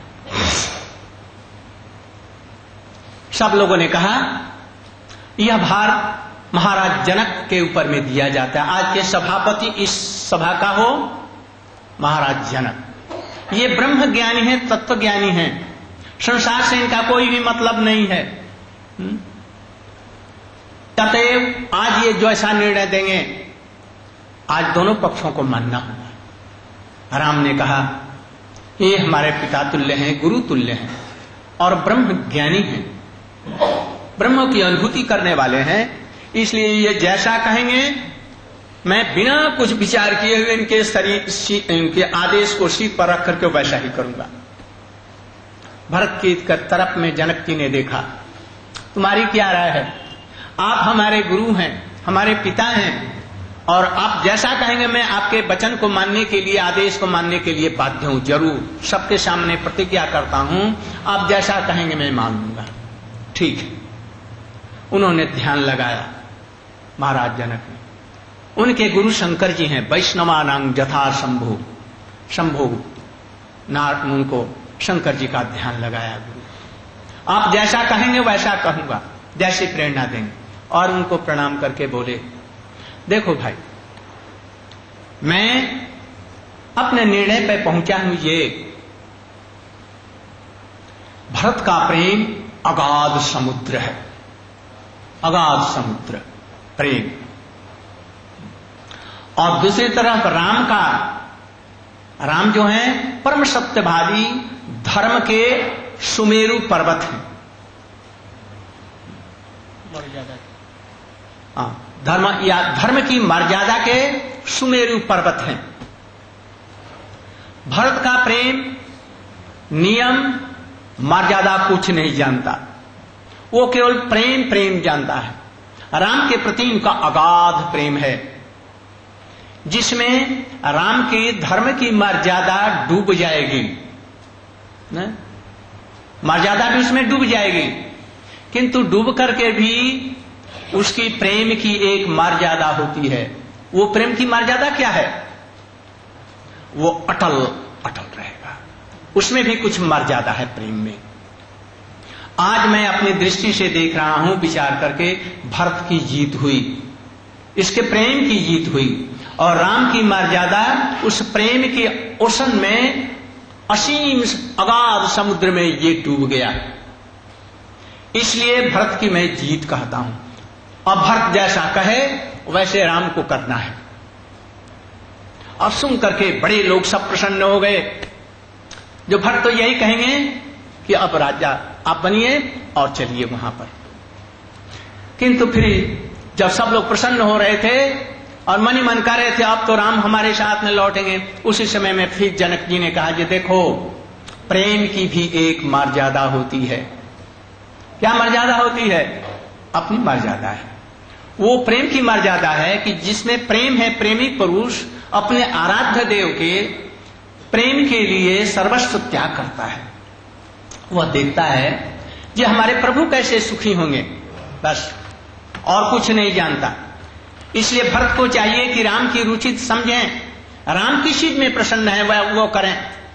Speaker 1: सब लोगों ने कहा यह भार महाराज जनक के ऊपर में दिया जाता है। आज के सभापति इस सभा का हो महाराज जनक। ये ब्रह्म ज्ञानी है, तत्व ज्ञानी है, संसार से इनका कोई भी मतलब नहीं है। अतएव आज ये जो ऐसा निर्णय देंगे, आज दोनों पक्षों को मानना होगा। राम ने कहा ये हमारे पिता तुल्य हैं, गुरु तुल्य हैं और ब्रह्म ज्ञानी हैं, ब्रह्म की अनुभूति करने वाले हैं, इसलिए ये जैसा कहेंगे मैं बिना कुछ विचार किए हुए इनके शरीर इनके आदेश को सीट पर रख करके वैसा ही करूंगा। भरत की तरफ में जनक जी ने देखा, तुम्हारी क्या राय है? आप हमारे गुरु हैं, हमारे पिता हैं, और आप जैसा कहेंगे मैं आपके वचन को मानने के लिए, आदेश को मानने के लिए बाध्य हूं। जरूर सबके सामने प्रतिज्ञा करता हूं, आप जैसा कहेंगे मैं मान लूंगा। ठीक है। उन्होंने ध्यान लगाया महाराज जनक ने। उनके गुरु शंकर जी हैं, वैष्णवानां जथा शंभो, शंभो नार उनको शंकर जी का ध्यान लगाया। गुरु आप जैसा कहेंगे वैसा कहूंगा, जैसी प्रेरणा देंगे। और उनको प्रणाम करके बोले, देखो भाई, मैं अपने निर्णय पर पहुंचा हूं। ये भरत का प्रेम अगाध समुद्र है, अगाध समुद्र प्रेम। और दूसरी तरफ राम का, राम जो है परम सत्यवादी, धर्म के सुमेरु पर्वत हैं। हाँ, धर्म या धर्म की मर्यादा के सुमेरु पर्वत हैं। भरत का प्रेम नियम मर्यादा कुछ नहीं जानता, वो केवल प्रेम प्रेम जानता है। राम के प्रति उनका अगाध प्रेम है, जिसमें राम की धर्म की मर्यादा डूब जाएगी, मर्यादा भी उसमें डूब जाएगी, किंतु डूब करके भी उसकी प्रेम की एक मर्यादा होती है। वो प्रेम की मर्यादा क्या है? वो अटल अटल रहेगा, उसमें भी कुछ मर्यादा है प्रेम में। आज मैं अपनी दृष्टि से देख रहा हूं, विचार करके, भरत की जीत हुई, इसके प्रेम की जीत हुई, और राम की मर्यादा उस प्रेम के ओशन में, असीम अगाध समुद्र में ये डूब गया। इसलिए भरत की मैं जीत कहता हूं। और भरत जैसा कहे वैसे राम को करना है। अब सुन करके बड़े लोग सब प्रसन्न हो गए। जो भरत तो यही कहेंगे कि अब राजा आप बनिए और चलिए वहां पर। किंतु फिर जब सब लोग प्रसन्न हो रहे थे और मन ही मन कर रहे थे अब तो राम हमारे साथ में लौटेंगे, उसी समय में फिर जनक जी ने कहा, ये देखो प्रेम की भी एक मर्यादा होती है। क्या मर्यादा होती है? अपनी मर्यादा है। वो प्रेम की मर्यादा है कि जिसमें प्रेम है, प्रेमी पुरुष अपने आराध्य देव के प्रेम के लिए सर्वस्व त्याग करता है। वह देखता है कि हमारे प्रभु कैसे सुखी होंगे, बस, और कुछ नहीं जानता। इसलिए भरत को चाहिए कि राम की रुचि समझें, राम किस चीज में प्रसन्न है वह वो करें,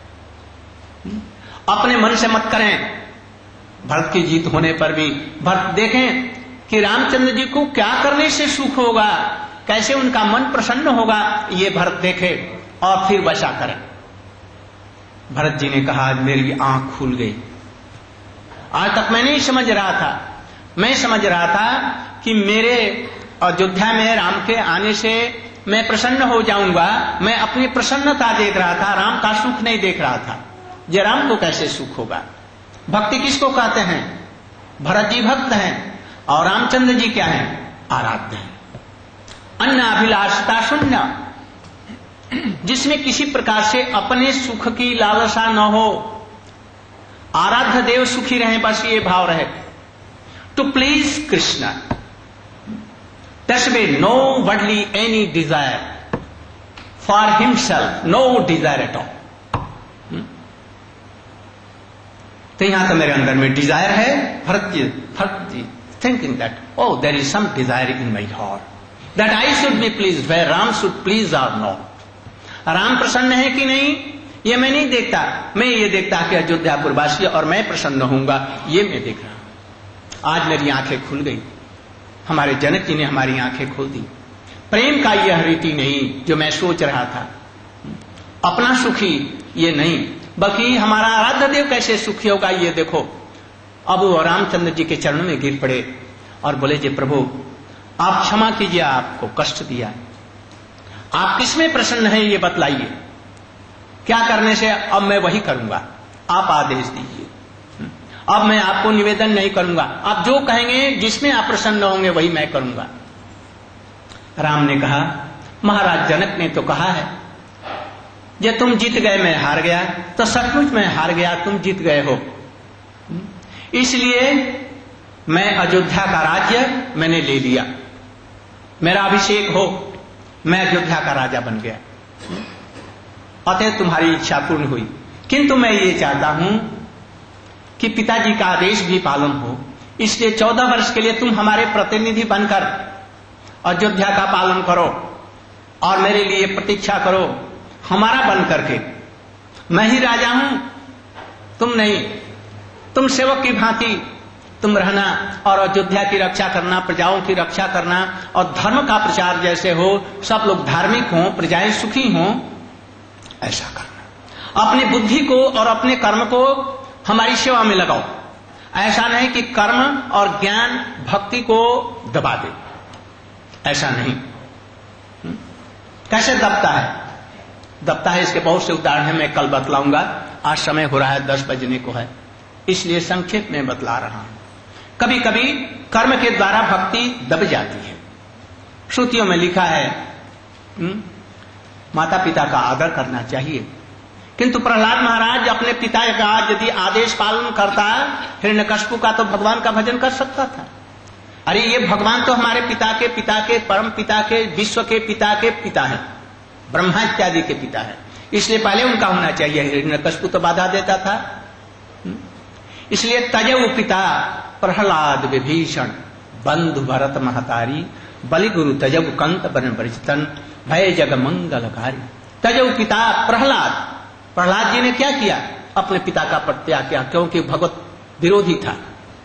Speaker 1: अपने मन से मत करें। भरत की जीत होने पर भी भरत देखें कि रामचंद्र जी को क्या करने से सुख होगा, कैसे उनका मन प्रसन्न होगा, ये भरत देखे और फिर वैसा करें। भरत जी ने कहा, मेरी आंख खुल गई, आज तक मैं नहीं समझ रहा था, मैं समझ रहा था कि मेरे अयोध्या में राम के आने से मैं प्रसन्न हो जाऊंगा। मैं अपनी प्रसन्नता देख रहा था, राम का सुख नहीं देख रहा था। ये राम को कैसे सुख होगा? भक्ति किसको कहते हैं? भरत जी भक्त हैं और रामचंद्र जी क्या हैं? आराध्य हैं। अन्य अभिलाषता शून्य, जिसमें किसी प्रकार से अपने सुख की लालसा न हो, आराध्य देव सुखी रहे, बस ये भाव रहे। To please Krishna, there should be no worldly any desire for himself, no desire at all. hmm? तो यहां तो मेरे अंदर में डिजायर है। Bharat ji Bharat ji thinking that oh there is some desire in my heart that I should be pleased where Ram should please or not. Ram प्रसन्न है कि नहीं ये मैं नहीं देखता, मैं ये देखता कि अयोध्यापुर वासी और मैं प्रसन्न होऊंगा, ये मैं देख रहा हूं। आज मेरी आंखें खुल गई, हमारे जनक जी ने हमारी आंखें खोल दी। प्रेम का यह रीति नहीं जो मैं सोच रहा था, अपना सुखी ये नहीं, बल्कि हमारा आराध्य देव कैसे सुखी होगा ये देखो। अब वो रामचंद्र जी के चरणों में गिर पड़े और बोले, जी प्रभु आप क्षमा कीजिए, आपको कष्ट दिया, आप किसमें प्रसन्न हैं ये बतलाइए, क्या करने से अब मैं वही करूंगा, आप आदेश दीजिए। अब मैं आपको निवेदन नहीं करूंगा, आप जो कहेंगे जिसमें आप प्रसन्न होंगे वही मैं करूंगा। राम ने कहा, महाराज जनक ने तो कहा है जब तुम जीत गए मैं हार गया, तो सचमुच मैं हार गया, तुम जीत गए हो, इसलिए मैं अयोध्या का राज्य मैंने ले लिया, मेरा अभिषेक हो, मैं अयोध्या का राजा बन गया, अतः तुम्हारी इच्छा पूर्ण हुई। किंतु मैं ये चाहता हूं कि पिताजी का आदेश भी पालन हो, इसलिए चौदह वर्ष के लिए तुम हमारे प्रतिनिधि बनकर अयोध्या का पालन करो और मेरे लिए प्रतीक्षा करो, हमारा बन करके। मैं ही राजा हूं, तुम नहीं, तुम सेवक की भांति तुम रहना और अयोध्या की रक्षा करना, प्रजाओं की रक्षा करना और धर्म का प्रचार जैसे हो, सब लोग धार्मिक हों, प्रजाएं सुखी हों, ऐसा करना। अपनी बुद्धि को और अपने कर्म को हमारी सेवा में लगाओ, ऐसा नहीं कि कर्म और ज्ञान भक्ति को दबा दे, ऐसा नहीं। कैसे दबता है? दबता है इसके बहुत से उदाहरण हैं, मैं कल बतलाऊंगा, आज समय हो रहा है, दस बजने को है, इसलिए संक्षेप में बतला रहा हूं। कभी कभी कर्म के द्वारा भक्ति दब जाती है। श्रुतियों में लिखा है हुँ? माता पिता का आदर करना चाहिए, किंतु प्रहलाद महाराज अपने पिता का यदि आदेश पालन करता, हिरण्यकश्यप का तो भगवान का भजन कर सकता था। अरे ये भगवान तो हमारे पिता के पिता के परम पिता के विश्व के पिता के पिता है, ब्रह्मा इत्यादि के पिता है, इसलिए पहले उनका होना चाहिए। हिरण्यकश्यप तो बाधा देता था, इसलिए तजऊ पिता प्रहलाद विभीषण बंधु भरत महतारी बलि गुरु तजऊ कंत बन बरिजतन भय जग मंगलकारी। तजऊ पिता प्रहलाद, प्रहलाद जी ने क्या किया? अपने पिता का परित्याग किया, क्योंकि भगवत विरोधी था।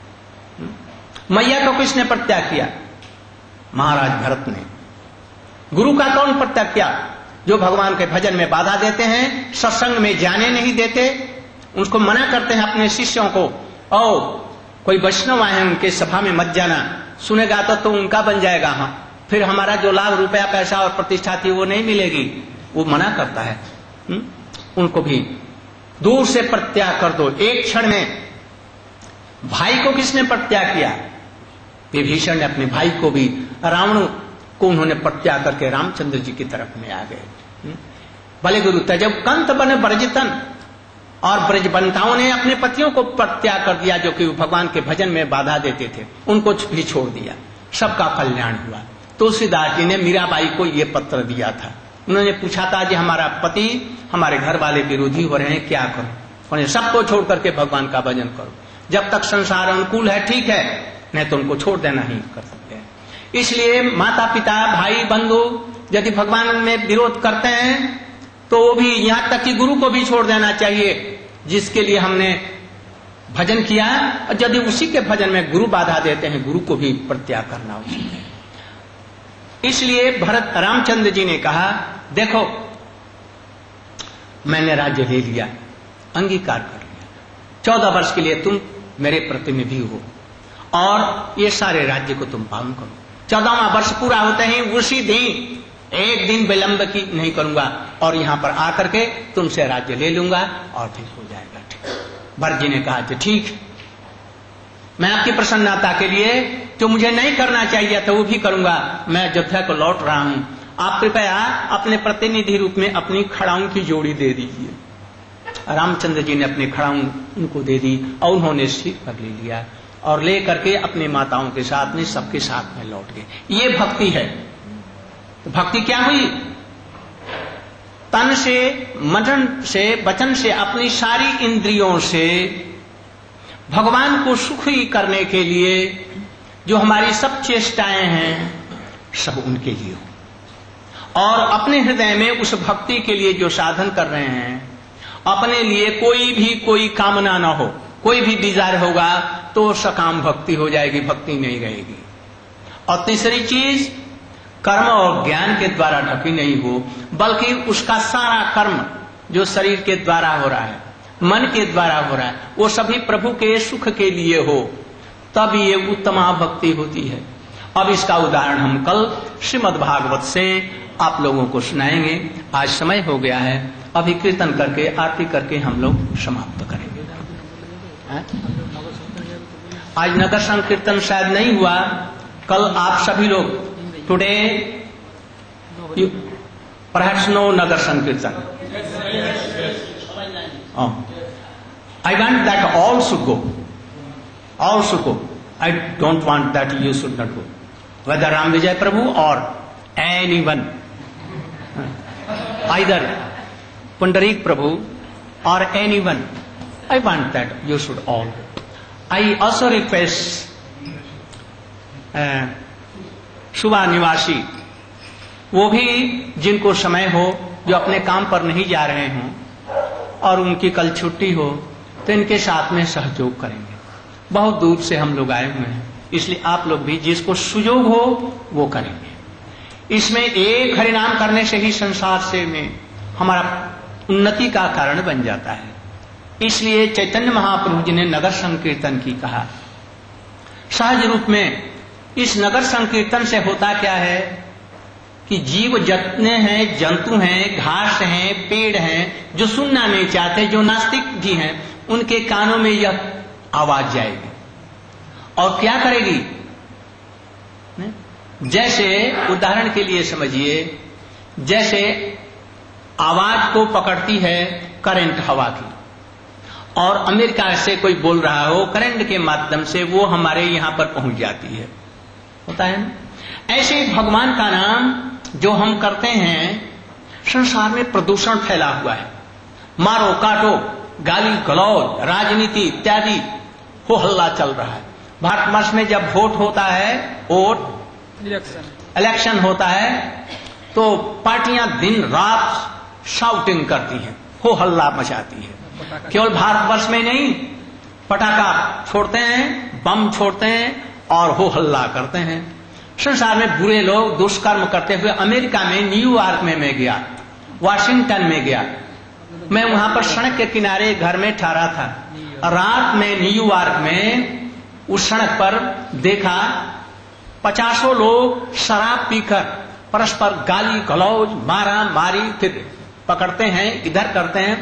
Speaker 1: मैया को किसने परित्याग किया? महाराज भरत ने। गुरु का कौन परित्याग किया? जो भगवान के भजन में बाधा देते हैं, सत्संग में जाने नहीं देते, उसको मना करते हैं अपने शिष्यों को, और कोई वैष्णव आए हैं उनके सभा में मत जाना, सुनेगा तो तो उनका बन जाएगा, हाँ फिर हमारा जो लाभ रुपया पैसा और प्रतिष्ठा थी वो नहीं मिलेगी, वो मना करता है। हुँ? उनको भी दूर से परित्याग कर दो एक क्षण में। भाई को किसने परित्याग किया? विभीषण ने अपने भाई को भी, रावण को उन्होंने परित्याग करके रामचंद्र जी की तरफ में आ गए। भले गुरु तजब कंत बने बरजितन, और ब्रजबंताओं ने अपने पतियों को परित्याग कर दिया जो कि भगवान के भजन में बाधा देते थे, उनको भी छोड़ दिया, सबका कल्याण हुआ। तुलसीदास जी ने मीराबाई को ये पत्र दिया था, उन्होंने पूछा था कि हमारा पति हमारे घर वाले विरोधी हो रहे हैं, क्या करो? उन्हें सबको छोड़ करके भगवान का भजन करो, जब तक संसार अनुकूल है ठीक है, नहीं तो उनको छोड़ देना ही कर सकते हैं। इसलिए माता पिता भाई बंधु यदि भगवान में विरोध करते हैं तो वो भी, यहां तक कि गुरु को भी छोड़ देना चाहिए जिसके लिए हमने भजन किया, और यदि उसी के भजन में गुरु बाधा देते हैं, गुरु को भी परित्याग करना उचित है। इसलिए भरत रामचंद्र जी ने कहा, देखो मैंने राज्य ले लिया, अंगीकार कर लिया, चौदह वर्ष के लिए तुम मेरे प्रतिनिधि हो, और ये सारे राज्य को तुम पालन करो। चौदहवां वर्ष पूरा होते ही उसी दिन, एक दिन विलंब की नहीं करूंगा और यहां पर आकर के तुमसे राज्य ले लूंगा और फिर हो जाएगा ठीक। भरत जी ने कहा कि ठीक, मैं आपकी प्रसन्नता के लिए जो मुझे नहीं करना चाहिए था वो भी करूंगा। मैं अयोध्या को लौट रहा हूं, आप कृपया अपने प्रतिनिधि रूप में अपनी खड़ाऊं की जोड़ी दे दीजिए। रामचंद्र जी ने अपनी खड़ाऊं उनको दे दी और उन्होंने सिर पर ले लिया और ले करके अपनी माताओं के साथ में सबके साथ में लौट गए। ये भक्ति है। तो भक्ति क्या हुई? तन से, मन से, वचन से, अपनी सारी इंद्रियों से भगवान को सुखी करने के लिए जो हमारी सब चेष्टाएं हैं सब उनके लिए हो, और अपने हृदय में उस भक्ति के लिए जो साधन कर रहे हैं, अपने लिए कोई भी कोई कामना ना हो, कोई भी डिजायर होगा तो सकाम भक्ति हो जाएगी, भक्ति नहीं रहेगी। और तीसरी चीज, कर्म और ज्ञान के द्वारा ढकी नहीं हो, बल्कि उसका सारा कर्म जो शरीर के द्वारा हो रहा है, मन के द्वारा हो रहा है, वो सभी प्रभु के सुख के लिए हो, तब ये उत्तमा भक्ति होती है। अब इसका उदाहरण हम कल श्रीमद् भागवत से आप लोगों को सुनाएंगे। आज समय हो गया है, अभी कीर्तन करके आरती करके हम लोग समाप्त करेंगे। है? आज नगर संकीर्तन शायद नहीं हुआ, कल आप सभी लोग टुडे परहैप्स नो नगर संकीर्तन। Oh. I want that all should go. All should go. I don't want that you should not go. Whether Ram Vijay Prabhu or anyone, either Pundarik Prabhu or anyone, I want that you should all go. I also request uh, शुभा निवासी, वो भी जिनको समय हो, जो अपने काम पर नहीं जा रहे हों और उनकी कल छुट्टी हो, तो इनके साथ में सहयोग करेंगे। बहुत दूर से हम लोग आए हुए हैं, इसलिए आप लोग भी जिसको सुयोग हो वो करेंगे। इसमें एक हरिनाम करने से ही संसार से में हमारा उन्नति का कारण बन जाता है। इसलिए चैतन्य महाप्रभु जी ने नगर संकीर्तन की कहा। सहज रूप में इस नगर संकीर्तन से होता क्या है कि जीव जितने हैं, जंतु हैं, घास हैं, पेड़ हैं, जो सुनना नहीं चाहते, जो नास्तिक भी हैं, उनके कानों में यह आवाज जाएगी और क्या करेगी? जैसे उदाहरण के लिए समझिए, जैसे आवाज को पकड़ती है करंट हवा की, और अमेरिका से कोई बोल रहा हो, करंट के माध्यम से वो हमारे यहां पर पहुंच जाती है, होता है ना? ऐसे भगवान का नाम जो हम करते हैं, संसार में प्रदूषण फैला हुआ है, मारो काटो, गाली गलौज, राजनीति इत्यादि हो हल्ला चल रहा है। भारतवर्ष में जब वोट होता है, वोट इलेक्शन इलेक्शन होता है, तो पार्टियां दिन रात शाउटिंग करती हैं, हो हल्ला मचाती है। केवल भारतवर्ष में नहीं, पटाखा छोड़ते हैं, बम छोड़ते हैं और हो हल्ला करते हैं। संसार में बुरे लोग दुष्कर्म करते हुए, अमेरिका में न्यूयॉर्क में मैं गया, वाशिंगटन में गया, मैं वहां पर सड़क के किनारे घर में ठहरा था, रात में न्यूयॉर्क में उस सड़क पर देखा पचासों लोग शराब पीकर परस्पर गाली गलौज, मारा मारी, फिर पकड़ते हैं, इधर करते हैं,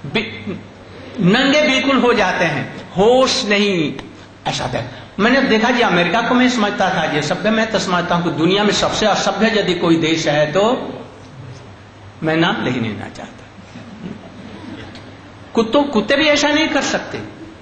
Speaker 1: नंगे बिल्कुल हो जाते हैं, होश नहीं। ऐसा देख मैंने देखा जी, अमेरिका को मैं समझता था ये सभ्य, मैं तो समझता हूं कि दुनिया में सबसे असभ्य यदि कोई देश है तो मैं नाम नहीं लेना चाहता। कुत्तों कुत्ते भी ऐसा नहीं कर सकते।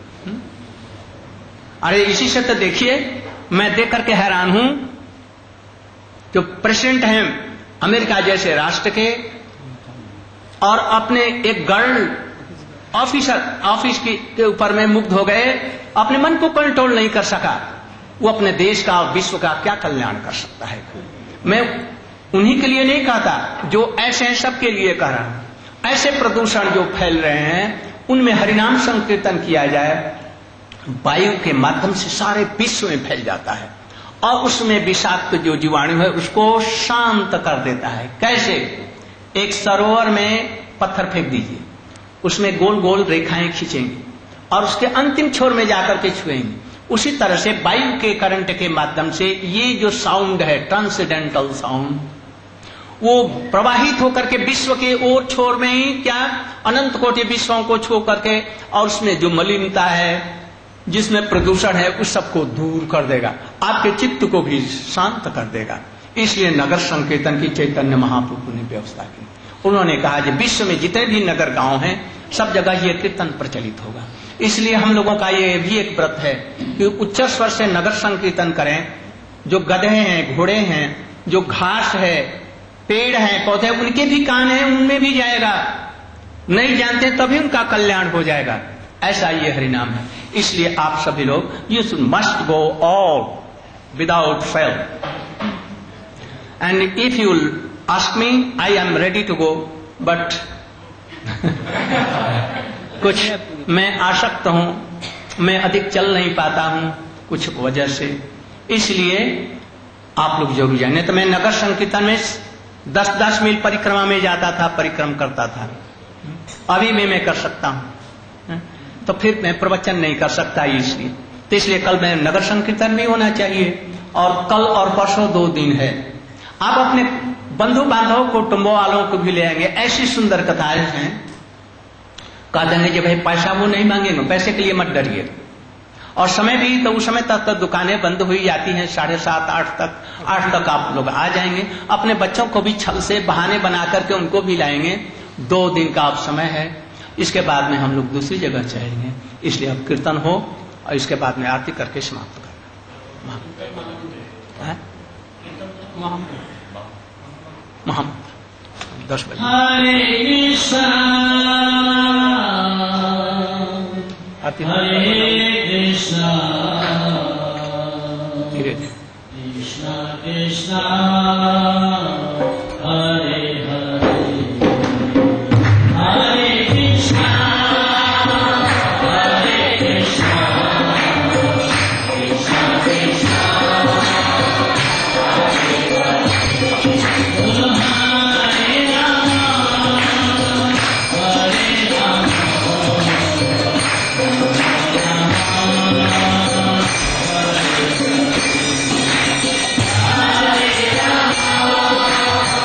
Speaker 1: अरे इसी से तो देखिए, मैं देख करके हैरान हूं, जो प्रेसिडेंट हैं अमेरिका जैसे राष्ट्र के, और अपने एक गर्ल ऑफिसर ऑफिस के ऊपर में मुग्ध हो गए, अपने मन को कंट्रोल नहीं कर सका, वो अपने देश का और विश्व का क्या कल्याण कर सकता है। मैं उन्हीं के लिए नहीं कहता, जो ऐसे हैं सबके लिए कह रहा हूं। ऐसे प्रदूषण जो फैल रहे हैं, उनमें हरिनाम संकीर्तन किया जाए, वायु के माध्यम से सारे विश्व में फैल जाता है और उसमें विषाक्त जो जीवाणु है उसको शांत कर देता है। कैसे? एक सरोवर में पत्थर फेंक दीजिए, उसमें गोल गोल रेखाएं खींचेंगे और उसके अंतिम छोर में जाकर के छुएंगे, उसी तरह से वायु के करंट के माध्यम से ये जो साउंड है ट्रांसेंडेंटल साउंड, वो प्रवाहित होकर के विश्व के ओर छोर में ही क्या अनंत कोटि विश्वों को छू करके, और उसमें जो मलिनता है, जिसमें प्रदूषण है, उस सबको दूर कर देगा, आपके चित्त को भी शांत कर देगा। इसलिए नगर संकीर्तन की चैतन्य महाप्रभु ने व्यवस्था की। उन्होंने कहा कि विश्व में जितने भी नगर गांव हैं, सब जगह ये कीर्तन प्रचलित होगा। इसलिए हम लोगों का ये भी एक व्रत है कि उच्च स्वर से नगर संकीर्तन करें। जो गधे हैं, घोड़े हैं, जो घास है, पेड़ हैं, पौधे, उनके भी कान हैं, उनमें भी जाएगा। नहीं जानते तभी उनका कल्याण हो जाएगा। ऐसा ये हरिनाम है। इसलिए आप सभी लोग you should must go all without fail. And if you ask me, I am ready to go, but कुछ मैं आसक्त हूं, मैं अधिक चल नहीं पाता हूं कुछ वजह से, इसलिए आप लोग जरूर जाए। नहीं तो मैं नगर संकीर्तन में दस दस मील परिक्रमा में जाता था, परिक्रम करता था। अभी भी मैं कर सकता हूं, तो फिर मैं प्रवचन नहीं कर सकता इसलिए। तो इसलिए कल मैं नगर संकीर्तन भी होना चाहिए, और कल और परसों दो दिन है। आप अपने बंधु बांधव कुटुंबों वालों को भी ले आएंगे। ऐसी सुंदर कथाएं हैं, कह देंगे कि भाई पैसा वो नहीं मांगेंगे, पैसे के लिए मत डरिए। और समय भी तो उस समय तक तो दुकानें बंद हुई जाती हैं, साढ़े सात आठ तक आठ तक आप लोग आ जाएंगे। अपने बच्चों को भी छल से बहाने बना करके उनको भी लाएंगे। दो दिन का आप समय है, इसके बाद में हम लोग दूसरी जगह जाएंगे। इसलिए अब कीर्तन हो और इसके बाद में आरती करके समाप्त करना। महा दस बजे
Speaker 3: हरे कृष्णा हरे कृष्णा
Speaker 1: धीरे
Speaker 3: कृष्णा कृष्णा हरे हरे हरे कृष्णा हरे कृष्णा कृष्णा कृष्णा हरे राम हरे राम हरे Ram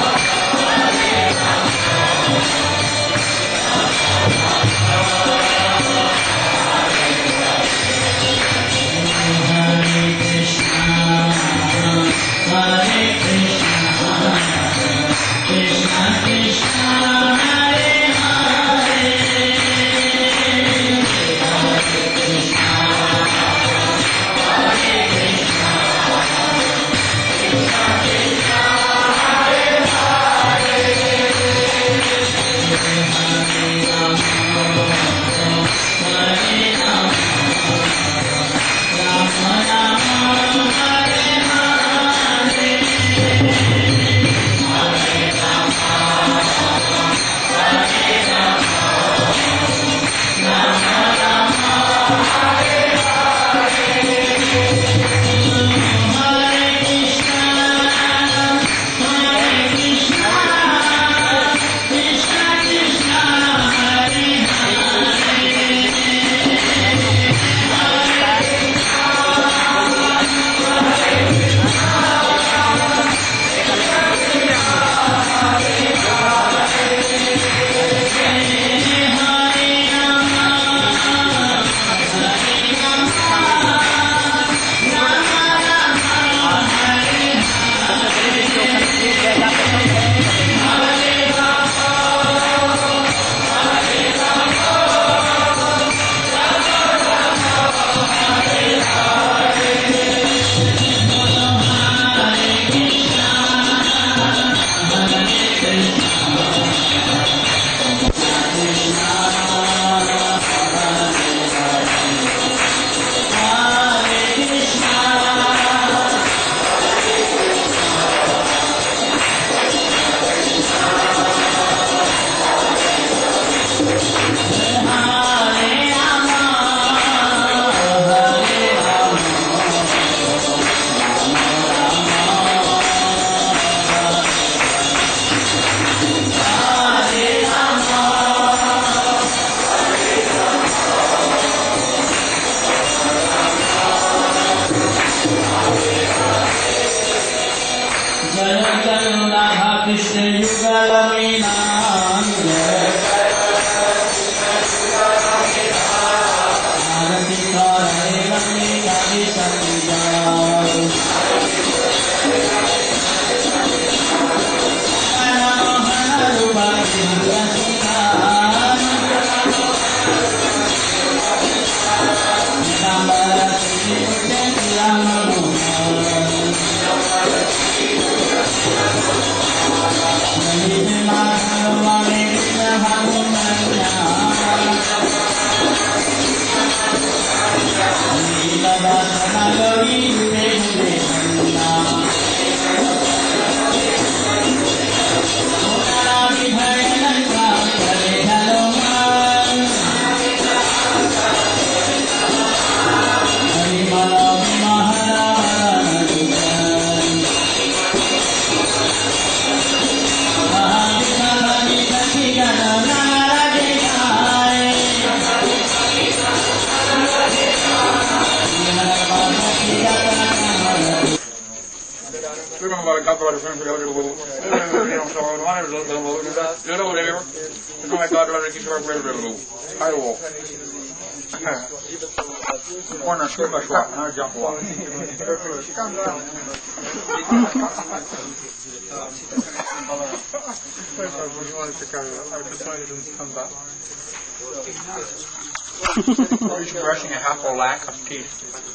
Speaker 4: He's brushing a half a lack of teeth.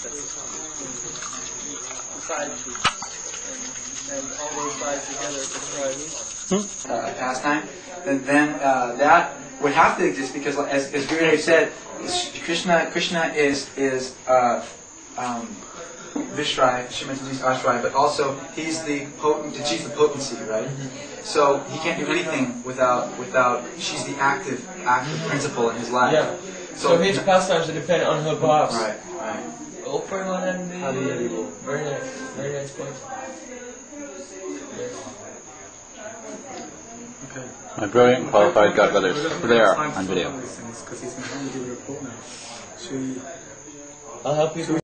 Speaker 5: And all those sides together describe uh, pastime, then, then uh, that would have to exist because, as, as Gurudev said, Krishna Krishna is is uh, um, Vishrai, Shrimati is Ashrai, but also he's the potent, she's the potency, right? So he can't do anything without without she's the active active principle in his life.
Speaker 6: Yeah. So, so his pastimes are dependent on her bhavs.
Speaker 5: Right, right.
Speaker 6: Oh, Paramanandi. Very nice, very nice point.
Speaker 7: My brilliant qualified godbrothers are there on video.
Speaker 6: I'll help you.